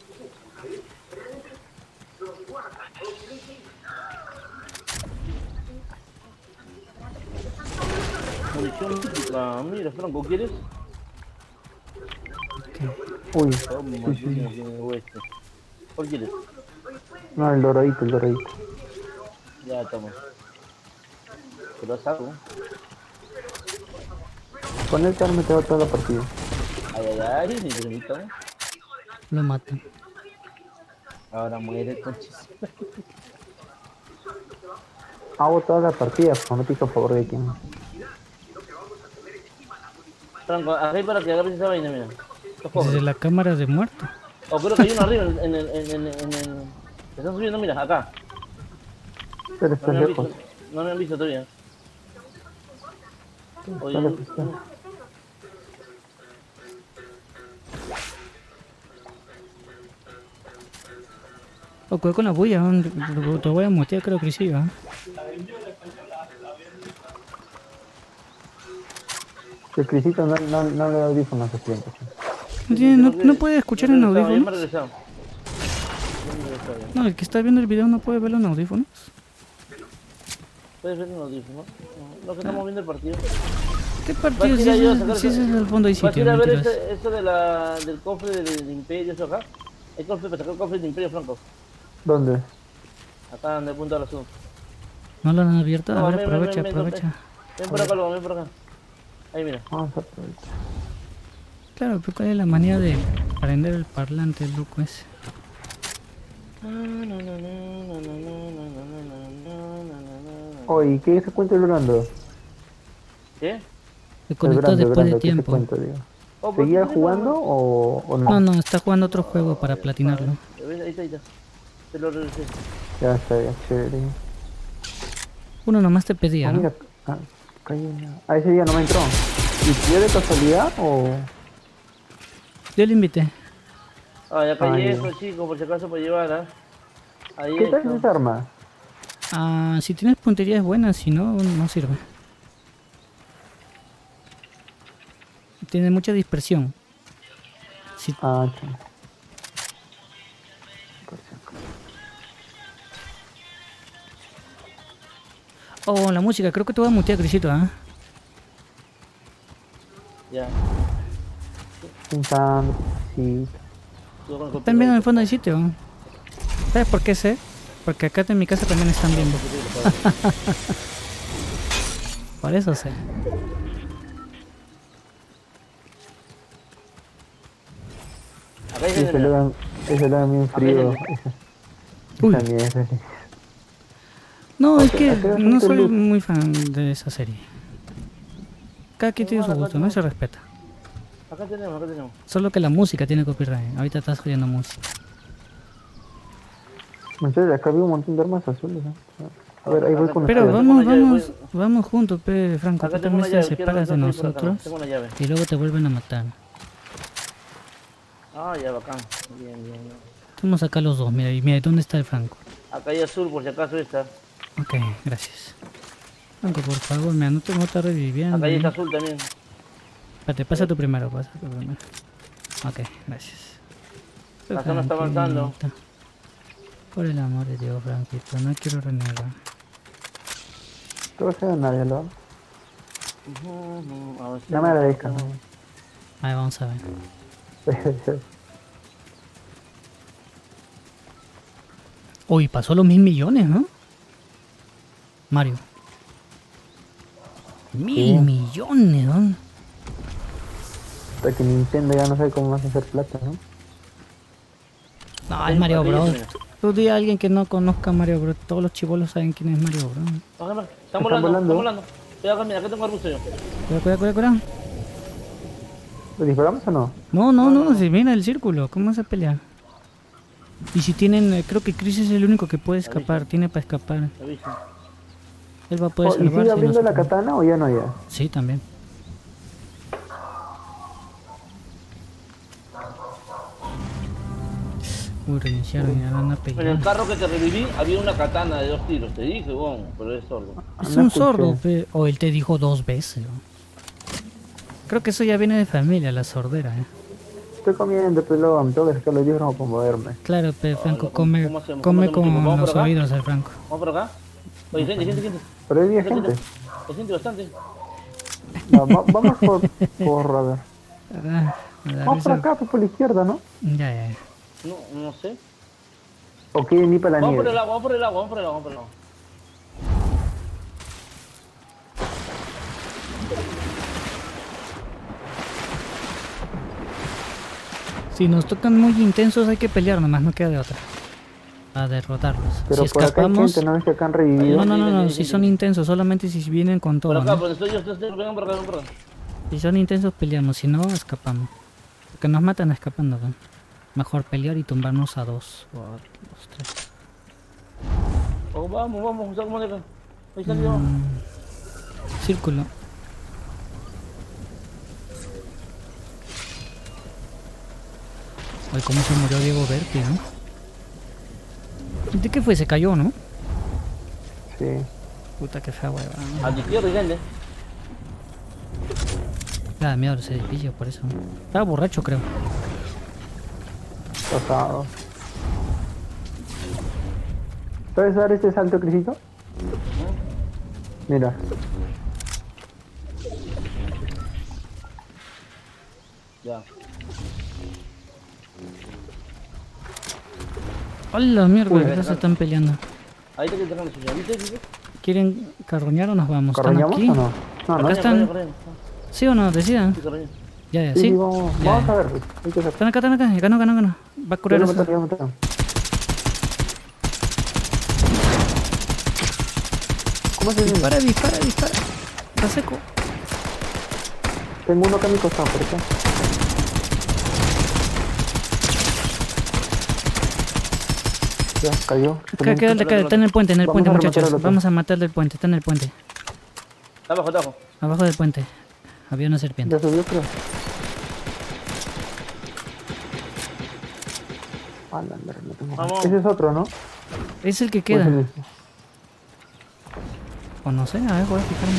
Munición mítica. Mira, Franco, ¿quieres? Uy, Toma, sí, sí. tiene hueso. ¿Cuál quieres? No, el doradito, el doradito. Ya estamos. Pero saco. Con el carro me quedo toda la partida. Ay, mi primito. Lo matan. Ahora muere, conchis. Hago toda la partida, pero no pico a favor de quién. Franco, acá hay para que agarres esa vaina, mira. Los cobres. Desde la cámara de muerto. Oh, creo que hay uno arriba en el... Están subiendo, mira, acá. Pero No está me han lejos. visto, no me han visto todavía. Oye, Está lejos, está. O cuidado con la bulla, te voy a mutear, creo que sí, ¿va? El Crisito no le da audífonos a cliente. No puede escuchar en Ya me he audífonos. regresado. No, el que está viendo el video no puede verlo en audífonos. ¿Puedes ver en audífono? No, que estamos viendo el partido. ¿Qué partido? Vas a Si ir ahí a ese sacar- si ese es el fondo y ¿Vas a sitio, ir a ver mentiras. eso del cofre del Imperio, eso acá? Hay cofre para sacar el cofre del Imperio, Franco. ¿Dónde? Acá donde apunta la azul. ¿No lo han abierto? A No, ver, ven, aprovecha, ven, ven, aprovecha. Ven por acá, ven por acá. Ahí, mira. Vamos a aprovechar. Claro, pero ¿cuál es la manía de prender el parlante, el loco ese? Oye, ¿qué se cuenta el Brando? ¿Qué? Se conectó después de ¿qué se tiempo. cuenta, digo? Oh, ¿por ¿Seguía qué? jugando o no? No, no, está jugando otro juego para platinarlo. Ahí está, ahí está. Te lo regresé. Ya está, ya, chévere. Uno nomás te pedía, Ah, ¿no? mira, ese día no me entró. ¿Y yo de casualidad o...? Yo le invité. Ah, ya caí Ay, eso, chicos, por si acaso para llevar, ¿ah? Ahí ¿Qué tal está. esa arma? Ah, si tienes puntería es buena, si no, no sirve. Tiene mucha dispersión. Si, Ah, chale. oh, la música, creo que te voy a mutear, Crisito, ¿ah? Ya. Pintando, sí. Yo con el Están viendo en el copyright. fondo del sitio. ¿Sabes por qué sé? Porque acá en mi casa también están viendo. Por eso sé. Acá hay Ese gente, mira. ese lo dan bien frío. Uy. Esa mierda. No, es Ok, que acá no bastante soy luz. muy fan de esa serie. Cada quien tiene su gusto, ¿no? Y se respeta. Acá tenemos, acá tenemos. Solo que la música tiene copyright. Ahorita estás escuchando música. Entonces, acá había un montón de armas azules, ¿no? A ver, ahí voy con Pero ustedes. Tengo una llave, vamos juntos, pe, Franco. Acá Tú tengo una también te llave, quiero separas de regresar por acá, nosotros tengo una llave. y luego te vuelven a matar. Ah, ya, bacán. Bien, bien, bien. Estamos acá los dos, mira, y mira, ¿dónde está el Franco? Acá hay azul, por si acaso esta. Ok, gracias. Franco, por favor, mira, no te estás reviviendo. Acá hay esta ¿no? azul también. Espérate, pasa tú primero, pasa tú primero. Ok, gracias. La zona está avanzando. Tranquilito. Por el amor de Dios, Franquito, no quiero renegar. Todo se da nadie, ¿no? Avancemos, No me agradezca, ¿no? avancemos. Ahí vamos a ver. Uy, pasó los 1.000 millones, ¿no? Mario. 1.000 millones, ¿no? Hasta que Nintendo ya no sabe cómo vas a hacer plata, ¿no? No, es Mario Ahí, Bros. mira. Tú di a alguien que no conozca Mario Bros. Todos los chibolos saben quién es Mario Bros. Están volando, están volando. Cuidado acá, mira, acá tengo arbusto yo. Cuidado. ¿Lo disparamos o no? No, si mira el círculo, ¿cómo vas a pelear? Y si tienen, creo que Chris es el único que puede escapar, tiene para escapar. Avisen. Él va a poder ¿Y sigue salvarse. abriendo la nosotros- katana o ya no ya? Sí, también. Uy, reiniciaron, ya van a En el pegar. carro que te reviví había una katana de 2 tiros, te dije, bueno, pero es sordo. Es no un escuché. sordo, o él te dijo 2 veces. ¿no? Creo que eso ya viene de familia, la sordera, ¿eh? Estoy comiendo, pero me tengo que sacar los libros para moverme. Claro, Franco, loco, come, ¿cómo hacemos? come ¿Cómo hacemos, chicos? con ¿Vamos por los acá? oídos, el Franco. Vamos por acá. Oye, gente. Pero hay 10 gente. Hay gente bastante. No, vamos por, a ver. Me da Vamos por risa. acá, pues por la izquierda, ¿no? Ya. No sé. ¿O quieren ir para la Vamos por el nieve? agua, vamos por el agua. Si nos tocan muy intensos hay que pelear nomás, no queda de otra. A derrotarlos. Pero Si por acá hay escapamos... gente, ¿no ves que acá han revivido? No, si son intensos, solamente si vienen con Por todo, acá, ¿no? por estoy yo, vengan por acá, vengan por acá. Si son intensos peleamos, si no escapamos. Porque nos matan escapando, ¿no? Mejor pelear y tumbarnos a dos. O a los tres. Oh, vamos, sacamos de acá. Ahí salió. Círculo. Ay, cómo se murió Diego Berti, ¿no? ¿De qué fue? Se cayó, ¿no? Sí. Puta, qué fea hueva. A tu izquierda, gente. Da miedo ese edificio, por eso. Estaba borracho, creo. Pasado. ¿Puedes dar este salto, Crisito? Mira. Ya. ¡Hola, mierda! Uy, Ya se están peleando. Ahí te quedan los suyos. ¿Viste? ¿Quieren carroñar o nos vamos? ¿Están ¿Carroñamos aquí? o no? No, no. Acá están. Corre. ¿Sí o no? Decidan. Sí, corre. Ya, Sí, sí. vamos, Ya, vamos ya. a ver. Hay que hacer. Están acá. Ganó. Va a curar Ya lo eso. mataron, ya lo mataron. ¿Cómo se dice? Dispara. Está seco. Tengo uno acá a mi costado, por acá. Ya, cayó. Acá, queda. Está en el puente, Vamos a rematar muchachos. al otro. Vamos a matarle el puente. Está en el puente. Está abajo. Abajo del puente. Había una serpiente. Ya subió, creo. Ah, la mierda, no tengo. Vamos. Ese es otro, ¿no? Es el que ¿O es queda. el este? O no sé, a ver, voy a fijarme.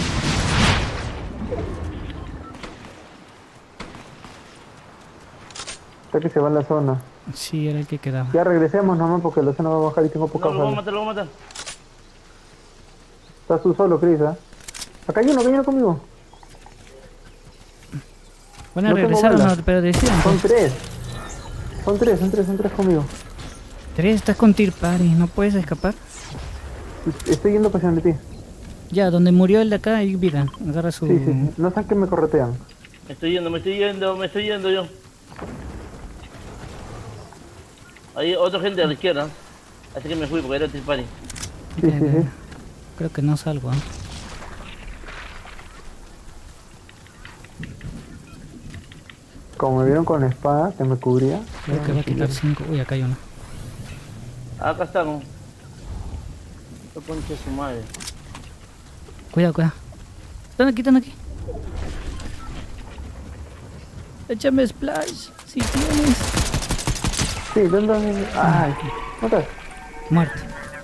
Está que se va a la zona. Sí, era el que quedaba. Ya regresemos nomás porque la zona va a bajar y tengo poca No, lo voy a bala. matar. Estás tú solo, Chris, ¿eh? Acá hay uno, viene conmigo. Van a No tengo regresar o no, balas. pero decidan. Son pues. tres. Son tres conmigo. Tres, estás con Tir Party, ¿no puedes escapar? Estoy yendo hacia donde ti. Ya, donde murió el de acá hay vida. Agarra su... Sí. No sé que me corretean. Me estoy yendo yo. Hay otra gente a la izquierda. Así que me fui porque era Tripari. Sí. Creo que no salgo, ¿eh? Como me vieron con la espada que me cubría. Creo que va a quitar 5. Uy, acá hay uno. Acá estamos. Qué concha su madre. Cuidado. Están aquí. Échame splash, si tienes. Sí, ¿dónde? Ay, ¿no estás? Muerte.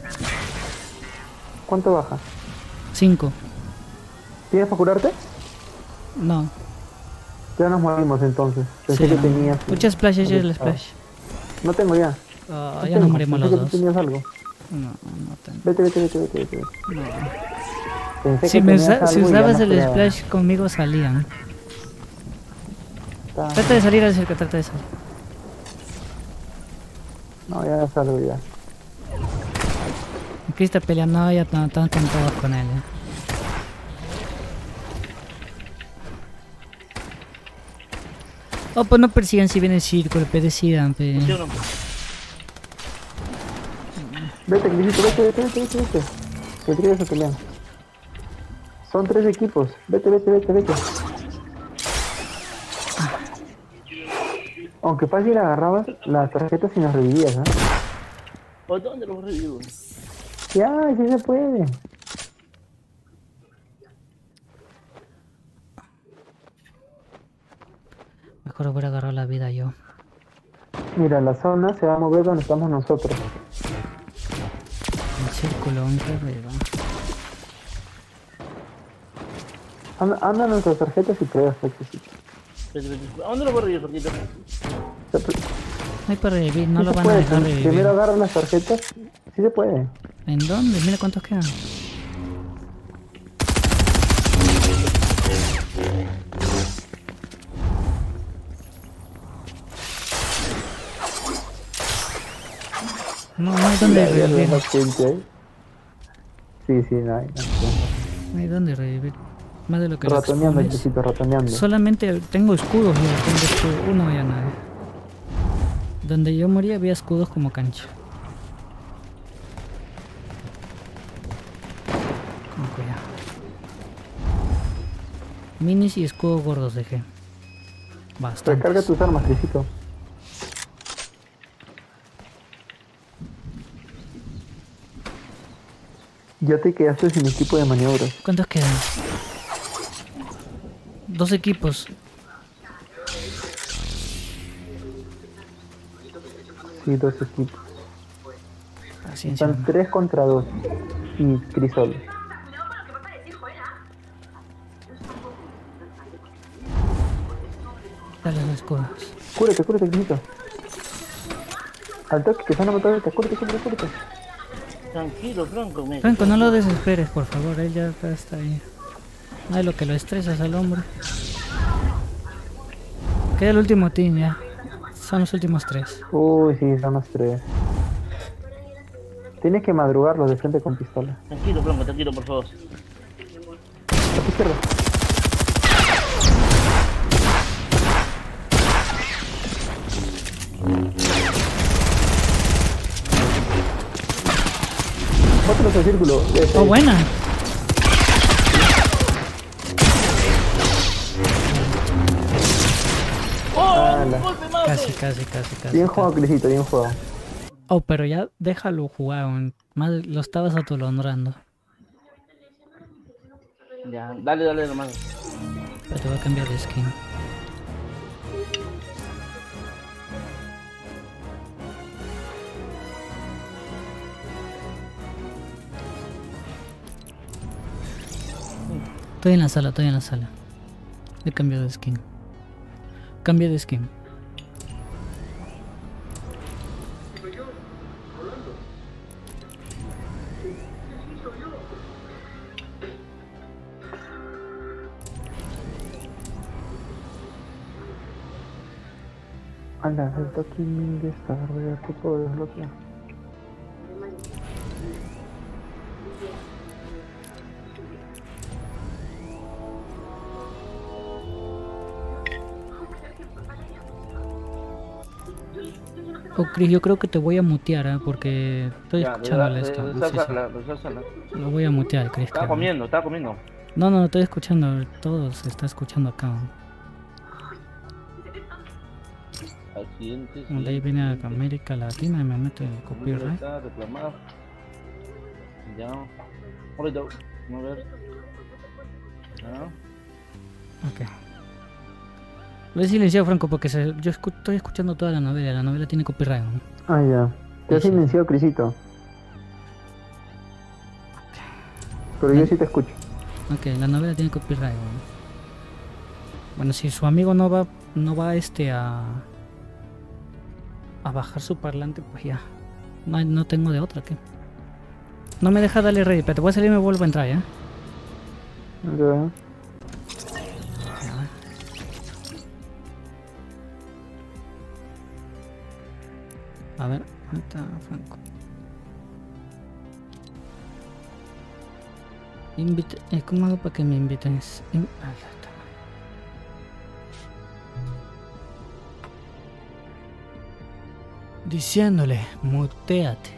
¿Cuánto baja? 5. ¿Tienes para curarte? No. Ya nos morimos entonces. Pensé Sí, que no. tenías. Mucha splash, echa el splash. No tengo ya. Ah, No ya tengo. nos morimos Pensé los que tú dos. tenías algo. No tengo. Vete. Pensé Si, que me tenías si algo y ya usabas no el quería. splash conmigo salían. Está- Trata de salir al cerca, trata de salir. No, ya salgo ya. Aquí está peleando, ya están todos con él. Oh, pues no persigan si viene el círculo, pe, decidan, pe. ¿Sí o no? Vete, Crisito, vete. Que quieres a pelear. Son 3 equipos. Vete. Aunque fácil agarrabas las tarjetas y nos revivías, ¿eh? ¿Por dónde los revivo? Ya, sí se puede. Mejor hubiera agarrado la vida yo. Mira, la zona se va a mover donde estamos nosotros. El círculo, aunque arriba. Anda nuestras tarjetas y pruebas, Crisito. Vete. ¿A dónde lo voy a revivir, Jorquito? No hay para revivir, no Sí lo se van a puede. dejar revivir. Primero agarras las tarjetas. Sí se puede. ¿En dónde? Mira cuántos quedan. No hay dónde Ya revivir. más gente ahí. Sí, no hay. No hay dónde revivir. Más de lo que lo Ratoneando, expones. Crisito, ratoneando. Solamente tengo escudos, mira, tengo escudo. Uno ya nadie. Donde yo morí había escudos como cancha. Con cuidado. Minis y escudos gordos dejé. Bastante. Recarga tus armas, Crisito. Ya te quedaste sin equipo de maniobras. ¿Cuántos quedan? 2 equipos. Sí, 2 equipos. Paciencia. Están 3 contra 2. Y Crisol. Dale los escudos. Cúrate, Crisito. Al toque, que se van a matar ahorita. Cúrate. Tranquilo, Franco. Franco, no lo desesperes, por favor. Él ya está ahí. No hay lo que lo estresas al hombre. Queda el último team ya. Son los últimos 3. Uy, sí, son los 3. Tienes que madrugarlos de frente con pistola. Tranquilo, Franco, tranquilo, por favor. A tu izquierda. Bótalos al círculo. ¡Oh, buena! Ala. ¡Golpe más! Casi. Bien jugado, Crisito, bien jugado. Oh, pero ya déjalo jugar. Más lo estabas atolondrando. Ya, dale nomás. Pero te voy a cambiar de skin. Estoy en la sala. He cambiado de skin. Cambio de skin. Anda, el token de esta verdad que puedo desbloquear. Oh, Chris, yo creo que te voy a mutear, porque estoy Ya, escuchándole esto. Sí, resálzala. Lo voy a mutear, Chris. Estaba comiendo. No, estoy escuchando. Todo se está escuchando acá. Accidentes. De ahí viene a América Latina y me mete el copyright. Reclamar. Ya. Ahorita. A ver. Ya. Ok. Lo he silenciado, Franco, porque estoy escuchando toda la novela. La novela tiene copyright, ¿no? Ah, ya. Te has Sí. silenciado, Crisito. Pero yo sí te escucho. Ok, la novela tiene copyright, ¿no? Bueno, si su amigo no va a bajar su parlante, pues ya. No tengo de otra, ¿qué? No me deja darle ready, pero te voy a salir y me vuelvo a entrar, ¿ya? Ya. A ver, ¿dónde está Franco? ¿Cómo hago para que me inviten? Ah, ya está. Diciéndole, muteate.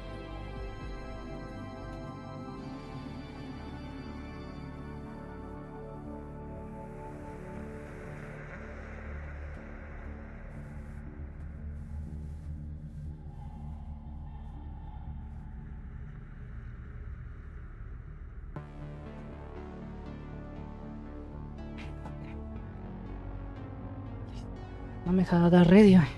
No me deja dar ready. Ay.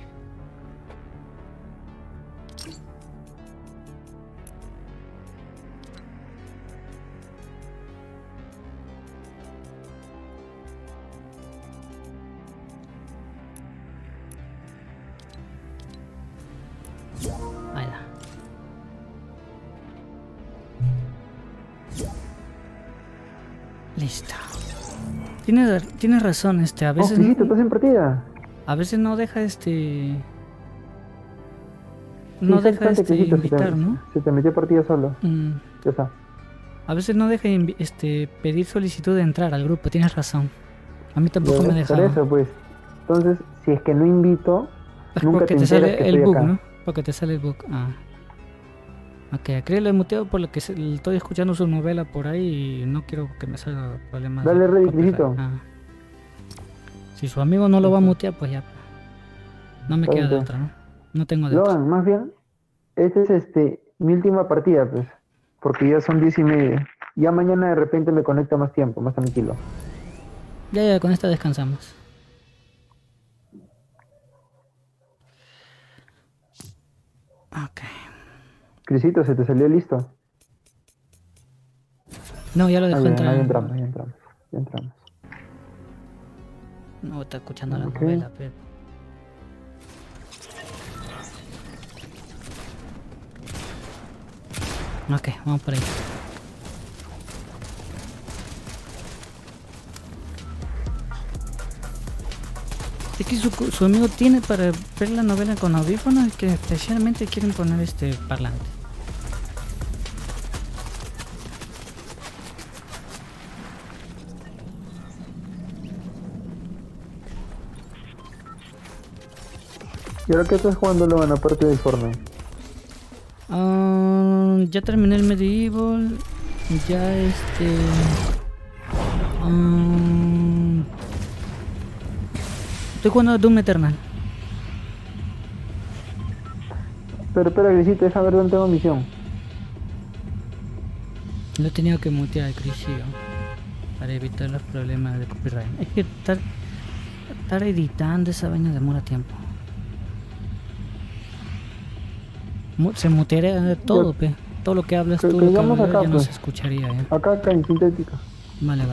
Ahí da. Listo. Tienes razón, a Oh, veces Crisito, estás en partida. a veces no deja no Sí, deja salte, Crisito, invitar, ¿no? Se te metió partida solo. Ya está. A veces no deja pedir solicitud de entrar al grupo, tienes razón. A mí tampoco me deja. Por eso, pues. Entonces, si es que no invito, Es Nunca porque te te enteras sale que el estoy bug, acá. ¿no? Porque te sale el bug. Ah. Ok, a Chris le he muteado por lo que estoy escuchando su novela por ahí y no quiero que me salga problemas Dale, de Reddy, copyright. Crisito. Ah. Si su amigo no lo va a Eso. mutear, pues ya. No me Está queda bien, de pues. otra, ¿no? No tengo de otra. Logan, más bien, esta es mi última partida, pues. Porque ya son 10:30. Ya mañana de repente me conecto más tiempo, más tranquilo. Ya, con esta descansamos. Ok. Crisito, ¿se te salió listo? No, ya lo dejó Ahí entrar. entramos, ahí entramos. Ya entramos. No, está escuchando la Ok. novela, pero... Ok, vamos por ahí. Es que su amigo tiene para ver la novela con audífonos que especialmente quieren poner este parlante. ¿Y ahora qué estás jugando, Logan, aparte del Fortnite? Ya terminé el Medieval. Ya estoy jugando Doom Eternal. Pero espera, Crisito, déjame ver dónde tengo misión. Lo he tenido que mutear al Crisio para evitar los problemas de copyright. Es que estar editando esa vaina demora tiempo. Se mutearía todo, pe. Todo lo que hablas Que tú, lo que digamos hablo yo, acá, ya no pues. se escucharía, ¿eh? Acá en sintética. Vale.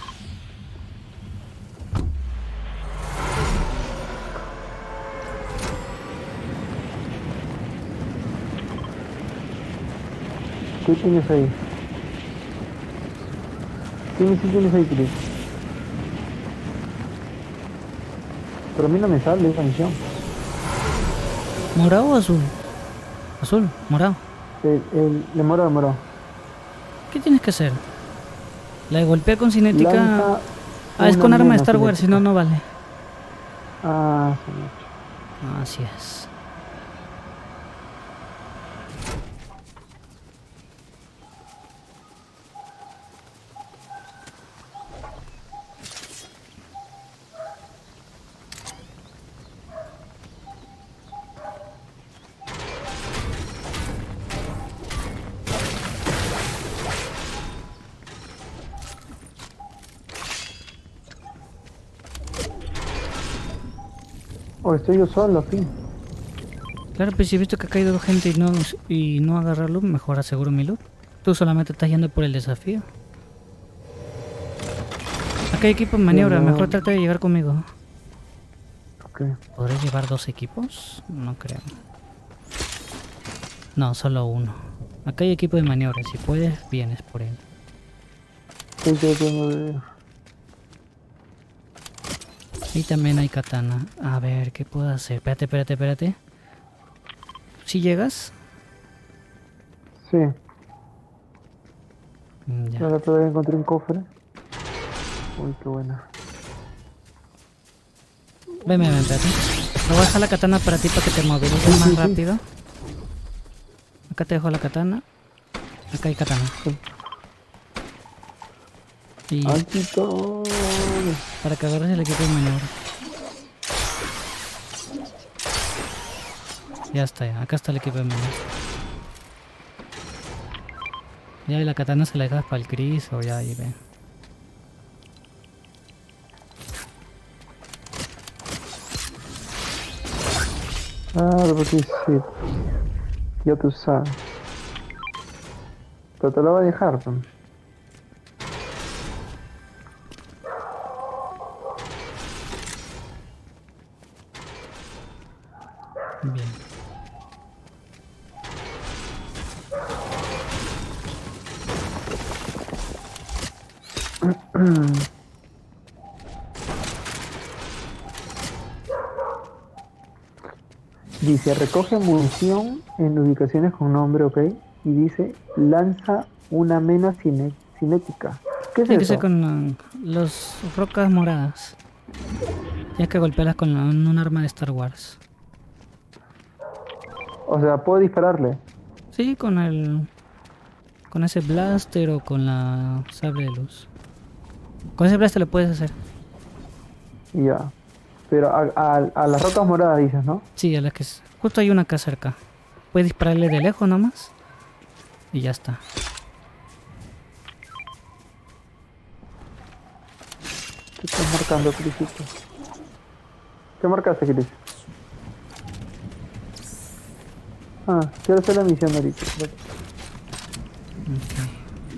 ¿Qué tienes ahí? ¿Qué misión tienes ahí, Cris? Pero a mí no me sale esa misión. ¿Morado o azul? Azul, morado. De morado. ¿Qué tienes que hacer? La de golpear con cinética. Lanza Es una con arma de menos Star Wars, si no, cinética. no vale. Ah, sí. Así es. Oh, estoy yo solo aquí. Claro, pues si he visto que ha caído gente y no agarra loot, mejor aseguro mi loot. Tú solamente estás yendo por el desafío. Acá hay equipo en maniobra, no. mejor trata de llegar conmigo. Ok. ¿Podré llevar 2 equipos? No creo. No, solo uno. Acá hay equipo de maniobra, si puedes, vienes por él. Estoy tratando de... Y también hay katana. A ver, ¿qué puedo hacer? Espérate. ¿Si llegas? Sí. Ya. Ahora todavía encontré un cofre. Uy, qué buena. Ven, espérate. Me voy a dejar la katana para ti para que te movilices más rápido. Acá te dejo la katana. Acá hay katana. Sí. Y Aquí todo. para que agarres el equipo de maniobra. Ya está, ya. Acá está el equipo de maniobra. Ya, y la katana se la dejas para el Chris o ya ahí ven. Claro, porque sí. Ya tú sabes. Pero te lo voy a dejar, pues. Bien. Dice, recoge munición en ubicaciones con nombre, ok. Y dice, lanza una mena cinética. ¿Qué es Tiene que ser eso? con las rocas moradas. Tienes que golpearlas con un arma de Star Wars. O sea, puedo dispararle. Sí, con el... Con ese blaster o con la sable de luz. Con ese blaster lo puedes hacer. Y ya. Pero a las rocas moradas dices, ¿no? Sí, a la que es... Justo hay una acá cerca. Puedes dispararle de lejos nomás. Y ya está. ¿Qué estás marcando, Crisito? ¿Qué marcaste, Cris? Ah, quiero hacer la misión ahorita. Ok.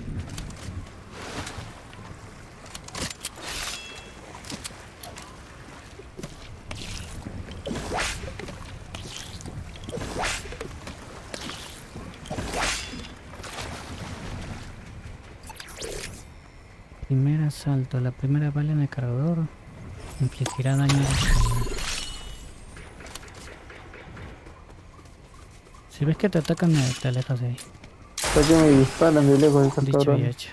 Primer asalto. La primera bala en el cargador infligirá daño adicional. Si ves que te atacan, te alejas de ahí. Para que me disparan de lejos de esas Dicho y cabrones. hecho.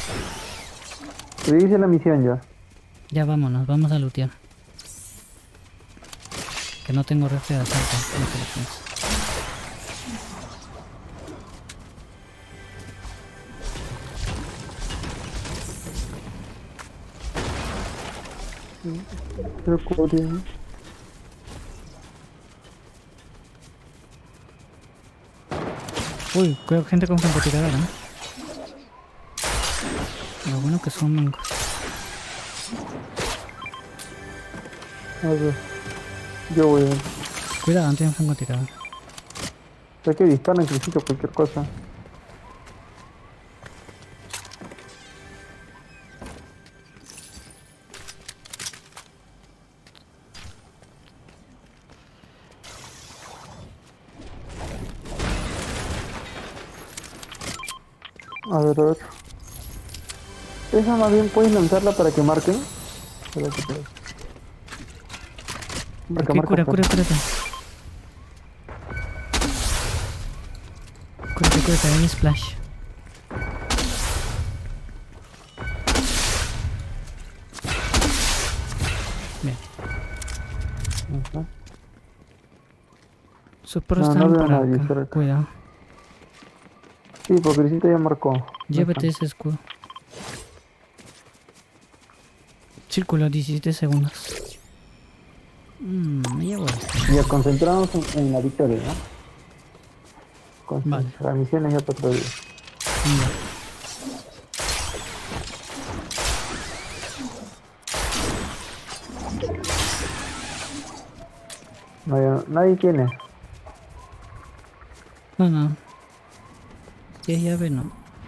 Te hice la misión ya. Ya vámonos, vamos a lootear. Que no tengo rifle de asalto, no te lo pienso. Creo que podría. Uy, creo que gente con francotiradora, ¿no? Lo bueno que son mangos. A ver. Yo voy a ver. Cuidado, no tienen francotiradora. Sé que disparan, Crisito, cualquier cosa. A ver. Esa más bien puedes lanzarla para que marquen. Espérate, espérate. Para que Aquí, marquen. cúrate. Cúrate, ahí splash. Bien. Ajá. Sus perros No, están no veo a para nadie acá. cerca. Cuidado. Sí, porque Crisito ya marcó. Llévate ese escudo. Círculo, 17 segundos. Me llevo esto. Ya concentramos en la victoria, ¿no? Vale. Las misiones ya para otro día. Mira. No, nadie tiene. No. Si es llave, no.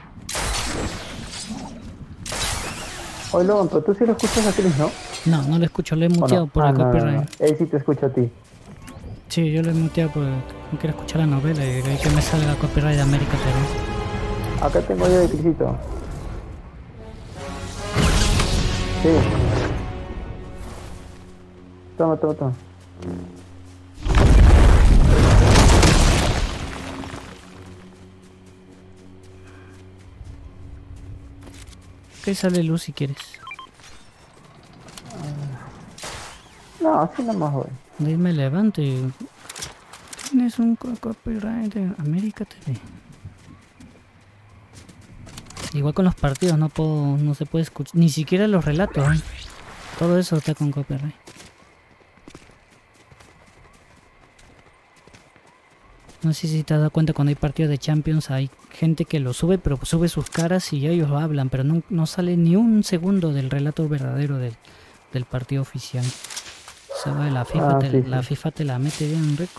Oye, Logan, pero tú sí lo escuchas a Chris, ¿no? No lo escucho, lo he ¿O muteado no? por el No. copyright. Él sí te escucha a ti. Sí, yo lo he muteado porque no quiero escuchar la novela y que me salga copyright de América TV. Acá tengo yo de Crisito. Sí. Toma. Que sale luz si quieres. No, así nomás voy. De ahí me levanto y... Tienes un copyright de América TV. Igual con los partidos no se puede escuchar. Ni siquiera los relatos. Todo eso está con copyright. No sé si te has dado cuenta, cuando hay partidos de Champions hay gente que lo sube, pero sube sus caras y ellos lo hablan, pero no sale ni un segundo del relato verdadero del partido oficial. Se va de la FIFA, la FIFA te la mete bien rico.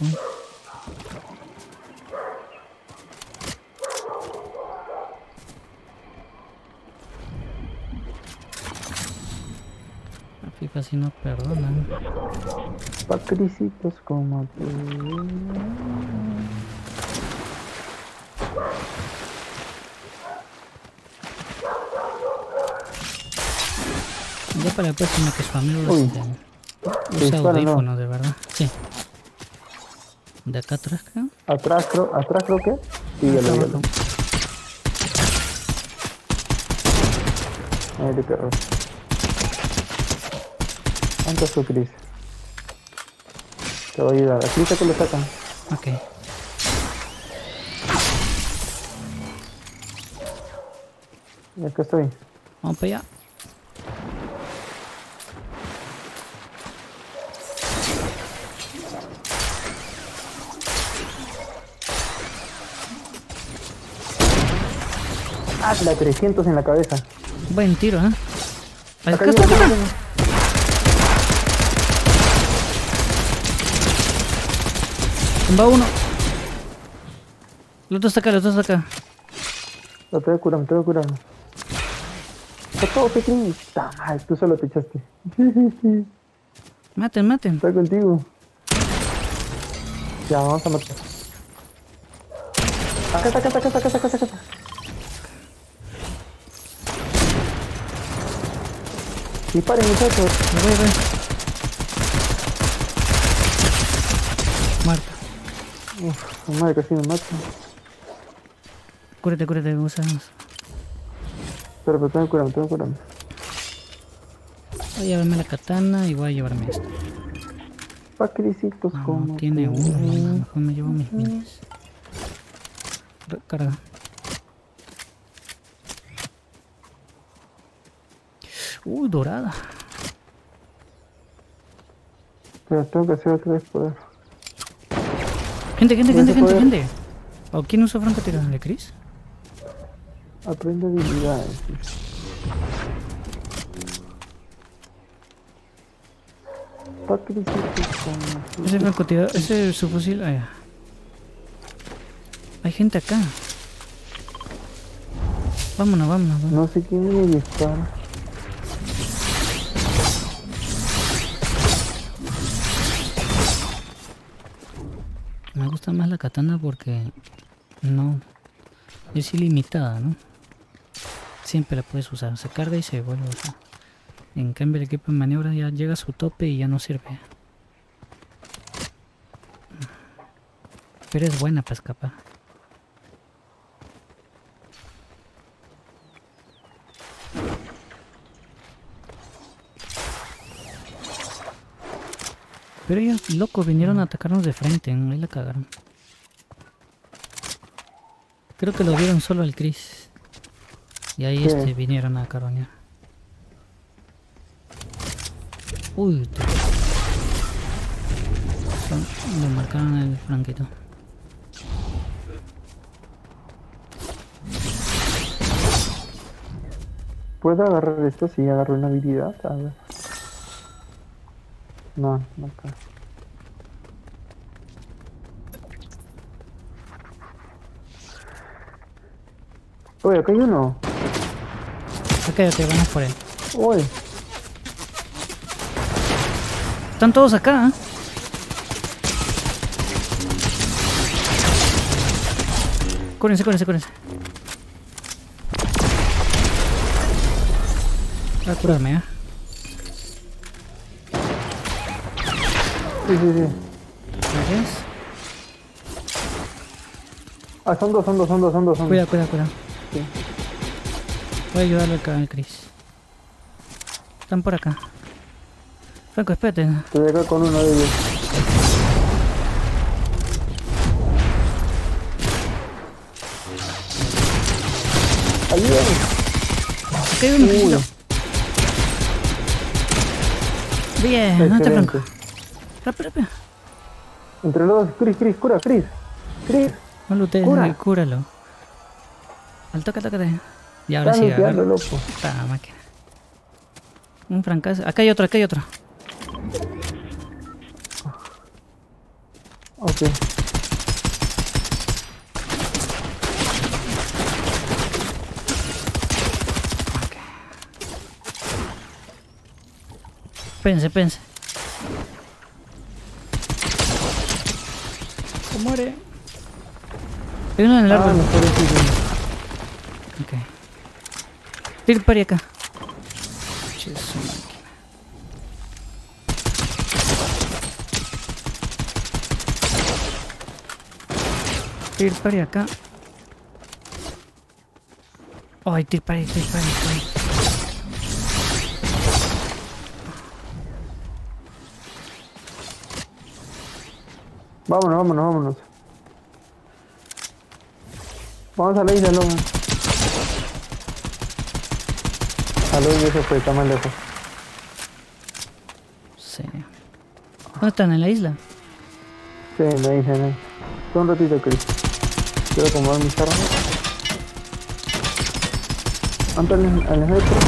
La FIFA si no perdona. Patricitos como tú. Ya para la próxima que su amigo usa Dispara, audífonos, no. de verdad. Sí. De acá atrás, creo. Atrás creo que. Sí, ya lo vi. Abajo. Ay, de terror. ¿Cuánto su Cris? Te voy a ayudar. ¿A Cris que lo sacan? Ok. Y acá estoy. Vamos para allá. Ah, la 300 en la cabeza. Buen tiro, ¿eh? Acá Acá está, hay uno, acá. acá hay uno. Va uno. El otro está acá, el otro está acá. Lo tengo que curar, me tengo que curar. Está todo pequeño. Está mal, tú solo te echaste. Maten, maten. Está contigo. Ya, vamos a matar. Acá está, acá está, acá está, acá está, acá está. Disparen, muchachos. Voy. Muerto. Uf, madre, casi me mata. Cúrate, usamos. Pero tengo que curarme, tengo que curarme. Voy a llevarme la katana y voy a llevarme esto. Pacricitos como. No, tiene tú. uno, a lo mejor me llevo mis minis. Recarga. Dorada. Pero tengo que hacer otra vez poder. Gente. ¿O quién usa francotirador? ¿De Chris? Aprende habilidades. Pacricitos como. Ese francotirador, ese es su fusil. Hay gente acá. Vámonos. No sé quién me dispara. Me gusta más la katana porque no es ilimitada, ¿no? Siempre la puedes usar, se carga y se vuelve a usar. En cambio el equipo de maniobra ya llega a su tope y ya no sirve. Pero es buena para escapar. Pero ellos, locos, vinieron a atacarnos de frente, ¿no? Ahí la cagaron. Creo que lo vieron solo al Chris. Y ahí ¿Qué? vinieron a carroñar. Uy, le marcaron el franquito. ¿Puedo agarrar esto si agarro una habilidad? A ver. No, no acá. Oye, acá hay uno. Cállate, vamos por él. Uy, Están todos acá, ¿eh? Cúrense. Voy a curarme, ¿eh? sí. Gracias. Ah, son dos. Cuidado. Sí. Voy a ayudarle al Chris. Están por acá. Franco, espérate. Estoy acá con uno de ellos. Ayúdame. Acá hay uno, Crisito. Bien, ¿dónde está Franco? Rápido. Entre los dos, Chris, cura, Chris. No lo Cura. cúralo. Tócate. Y ahora sí, Está agarra. loco. Esta máquina. Un francazo. Acá hay otro. Ok. Pense. Se muere. Hay uno en el árbol. mejor es que- Ok. Tira para acá. Che, su máquina. Tira para acá. Ay, tira para ahí. Vámonos. Vamos a la isla, Logan. Aló, ya se fue, está más lejos. Sí. ¿Dónde están? ¿En la isla? Sí, me dicen, un ratito, Chris. Quiero acomodar mis armas. Antes al metro.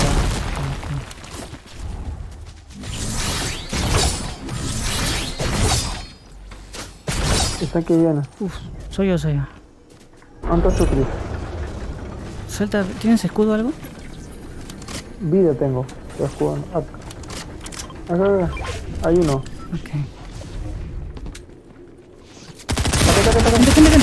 Está aquí Diana. Soy yo. ¿Antes tú, Chris? Suelta, ¿tienes escudo o algo? Vida tengo. Estoy jugando. Acá. Hay uno. Ok. Acá. Gente.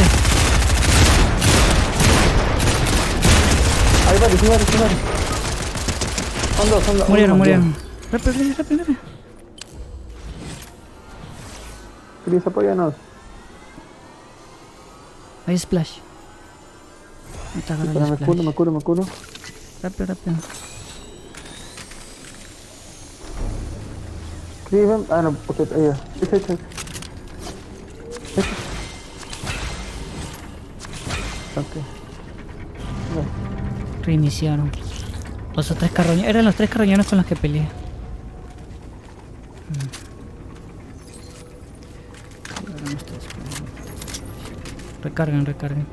Ahí va, sí, vale. Son dos. Murieron. Rápido. Chris, apóyanos. Hay splash. Ahí está, agarra el Espera, splash. me curo. Rápido. Chris, ven. Ah, no, porque ahí va. Ese. Ok. Reiniciaron. Los 3 carroñones. Eran los 3 carroñones con los que peleé. Recarguen.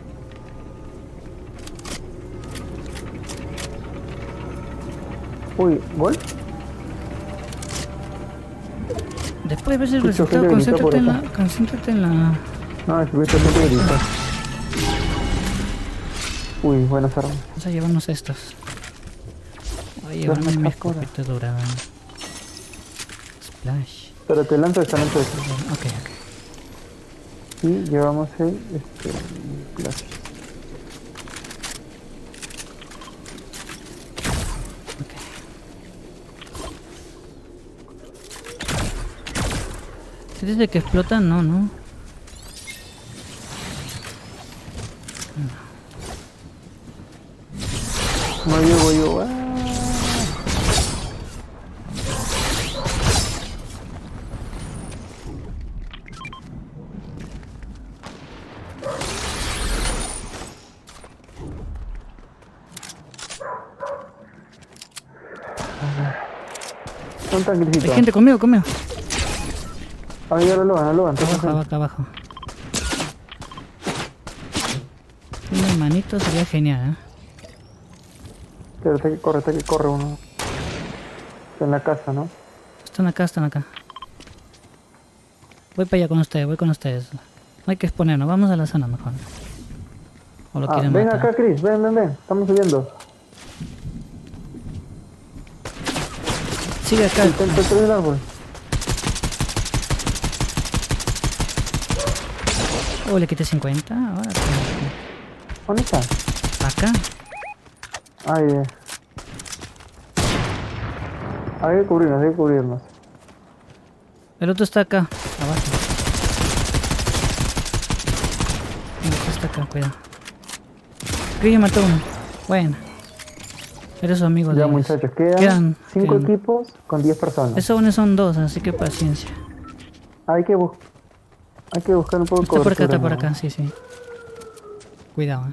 Uy, ¿gol? Después ves el Escucho resultado, gente gritar por concéntrate en la... No, es que voy a tener que gritar. Uy, buenas armas. Vamos a llevarnos estos. Voy a llevarme mi escopeta dorada. Splash. Pero te lanzo esta noche. Ok. Y llevamos el flash. ¿Dice que explotan? No. No llego yo. ¿Dónde están, Crisito? Hay gente conmigo. Ah, ya lo van. Acá abajo. Una manito sería genial, Pero está que corre uno. Está en la casa, ¿no? Están acá. Voy para allá con ustedes. No hay que exponernos, vamos a la zona mejor. O lo quieren ven matar. acá, Chris, ven. Estamos subiendo. Sigue acá. Está en el árbol. Oh, le quité 50. Ahora ¿Dónde está? acá. Ay, hay que cubrirnos. El otro está acá, abajo. El otro está acá, cuidado. Creo que mató uno. Bueno. Eres su amigo de Ya, ellos. muchachos, quedan 5 quedan. equipos con 10 personas. Esos son 2, así que paciencia. Hay que buscar un poco de Está por ¿no? acá, sí. Cuidado,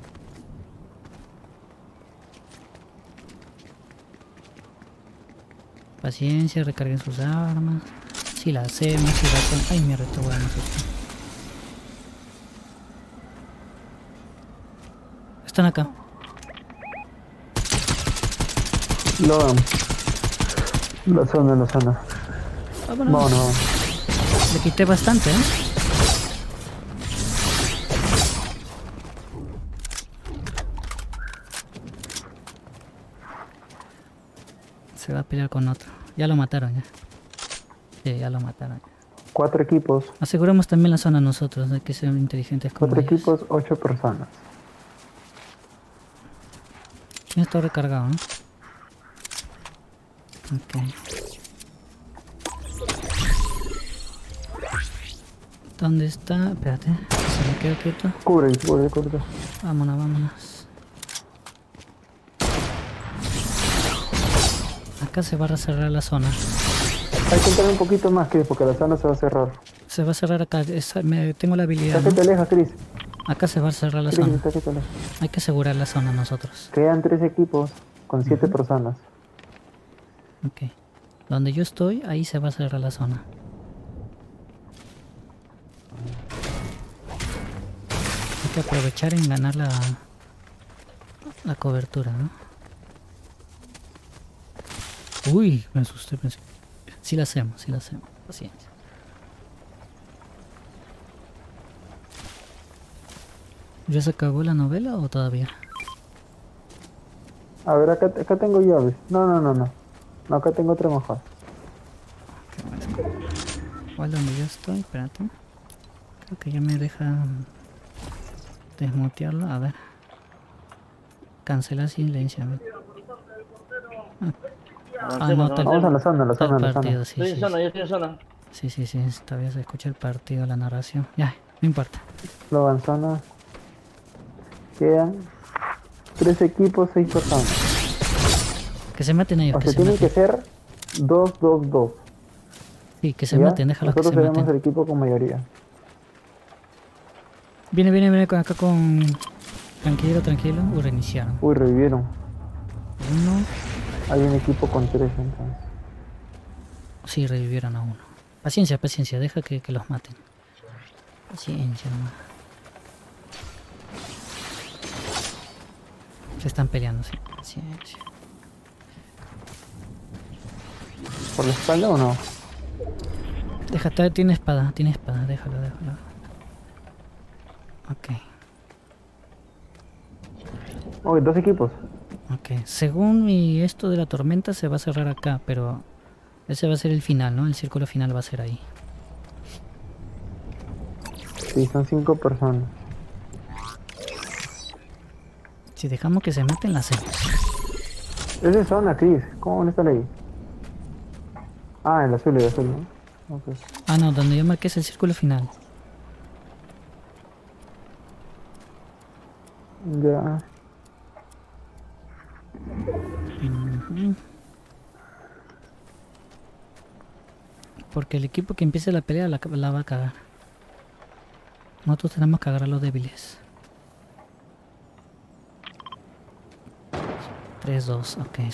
Paciencia, recarguen sus armas. Si la hacemos, Ay, mierda, esto bueno. Están acá. La zona. Vámonos. Le quité bastante, Se va a pelear con otro. Ya lo mataron, ya. Sí, ya lo mataron. 4 equipos. Aseguramos también la zona nosotros, hay que ser inteligentes como 4 ellos. equipos, 8 personas. Ya está recargado, ¿no? Ok. ¿Dónde está? Espérate, se me queda quieto. Cubre. Vámonos. Acá se va a cerrar la zona. Hay que entrar un poquito más, Chris, porque la zona se va a cerrar. Se va a cerrar acá. Tengo la habilidad, Está que te alejas, Chris. Acá se va a cerrar la Chris, zona. está que te alejas. Hay que asegurar la zona nosotros. Quedan 3 equipos con 7 Ujú. personas. Ok. Donde yo estoy, ahí se va a cerrar la zona. Hay que aprovechar en ganar la cobertura, ¿no? Uy, me asusté, pensé. Sí la hacemos, sí la hacemos. Paciencia. ¿Ya se acabó la novela o todavía? A ver, acá tengo llaves. No, acá tengo otra mejor. Qué bueno. ¿Cuál donde yo estoy? Espérate. Creo que ya me deja desmutearlo. A ver. Cancela silencio. Avancemos, No, Vamos a la zona, a la está el zona, a la partido, zona. sí, Estoy en sí. zona, yo estoy en zona. Sí, todavía se escucha el partido, la narración. Ya, no importa. Luego en zona. Quedan 3 equipos, 6 personas. Que se maten ellos, O que sea, se tienen que maten. ser 2-2-2. Sí, que se ¿Ya? maten, déjalo que Nosotros se seremos maten. el equipo con mayoría. Viene acá con... Tranquilo. Reiniciaron. Uy, revivieron. Uno. Hay un equipo con 3 entonces. Sí, revivieron a uno. Paciencia, deja que los maten. Paciencia nomás. Se están peleando, sí. Paciencia. ¿Por la espalda o no? Tiene espada, déjalo. Ok. Uy, 2 equipos. Ok, según esto de la tormenta se va a cerrar acá, pero ese va a ser el final, ¿no? El círculo final va a ser ahí. Sí, son 5 personas. Si dejamos que se maten, la hacemos. Es de zona, Chris. ¿Cómo van a estar ahí? Ah, el azul, ¿no? Ok. Ah, no, donde yo marqué es el círculo final. Ya. Ujú. Porque el equipo que empiece la pelea la va a cagar. Nosotros tenemos que agarrar a los débiles. 3-2, ok, son 3-2.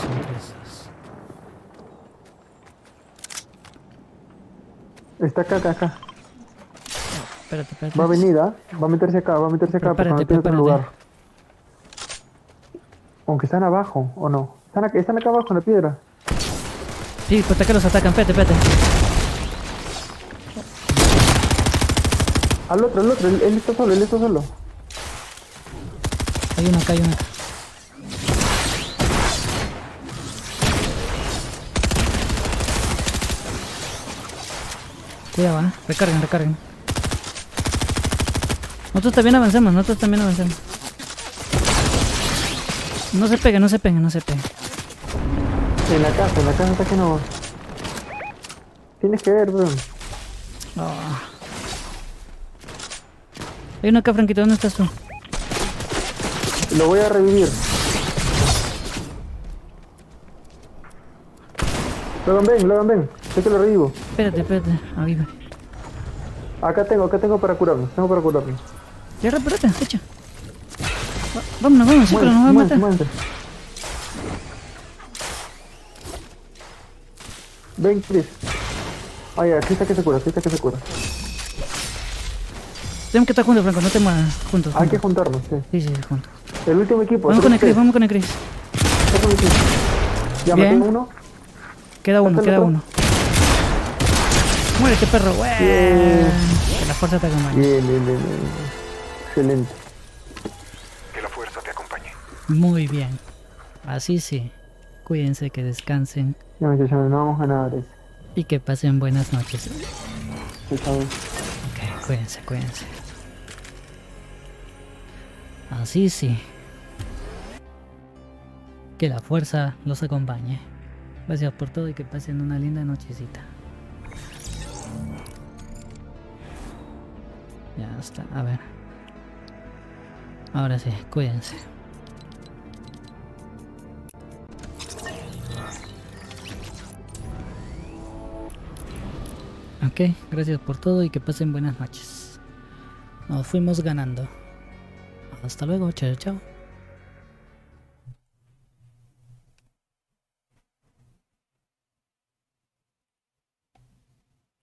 Está acá. Espérate. Va a venir, ¿ah? Va a meterse acá porque Prepárate, no tiene otro prepárate. lugar. Aunque están abajo, ¿o no? Están acá abajo en la piedra. Sí, pues acá los atacan, espérate. Al otro, él está solo. Hay uno acá. Cuidado, recarguen. Nosotros también avancemos. No se peguen. En la casa está que no. Tienes que ver, bro. Oh. Hay uno acá, Franquito, ¿dónde estás tú? Lo voy a revivir. Logan, ven. Sé que lo revivo. Espérate. Aviva. Acá tengo para curarnos. Ya, espérate, echa. Vámonos, círculo, nos va a matar. Muévanse. Ven, Chris. Ay, aquí está que se cura. Tenemos que estar juntos, Franco, no te muevas. Juntos. Hay que juntarnos, sí. Sí, juntos. El último equipo. Vamos con el Chris. Ya Bien. maté uno. Queda uno. Muérete, perro. Bien. Que la fuerza te acompañe. Bien. Excelente. Que la fuerza te acompañe. Muy bien. Así sí. Cuídense, que descansen Ya, muchachos, no vamos a ganar eso. y que pasen buenas noches. Chao. Ok, cuídense. Así sí. Que la fuerza los acompañe. Gracias por todo y que pasen una linda nochecita. Ya está, a ver. Ahora sí, cuídense. Ok, gracias por todo y que pasen buenas noches. Nos fuimos ganando. Hasta luego, chao.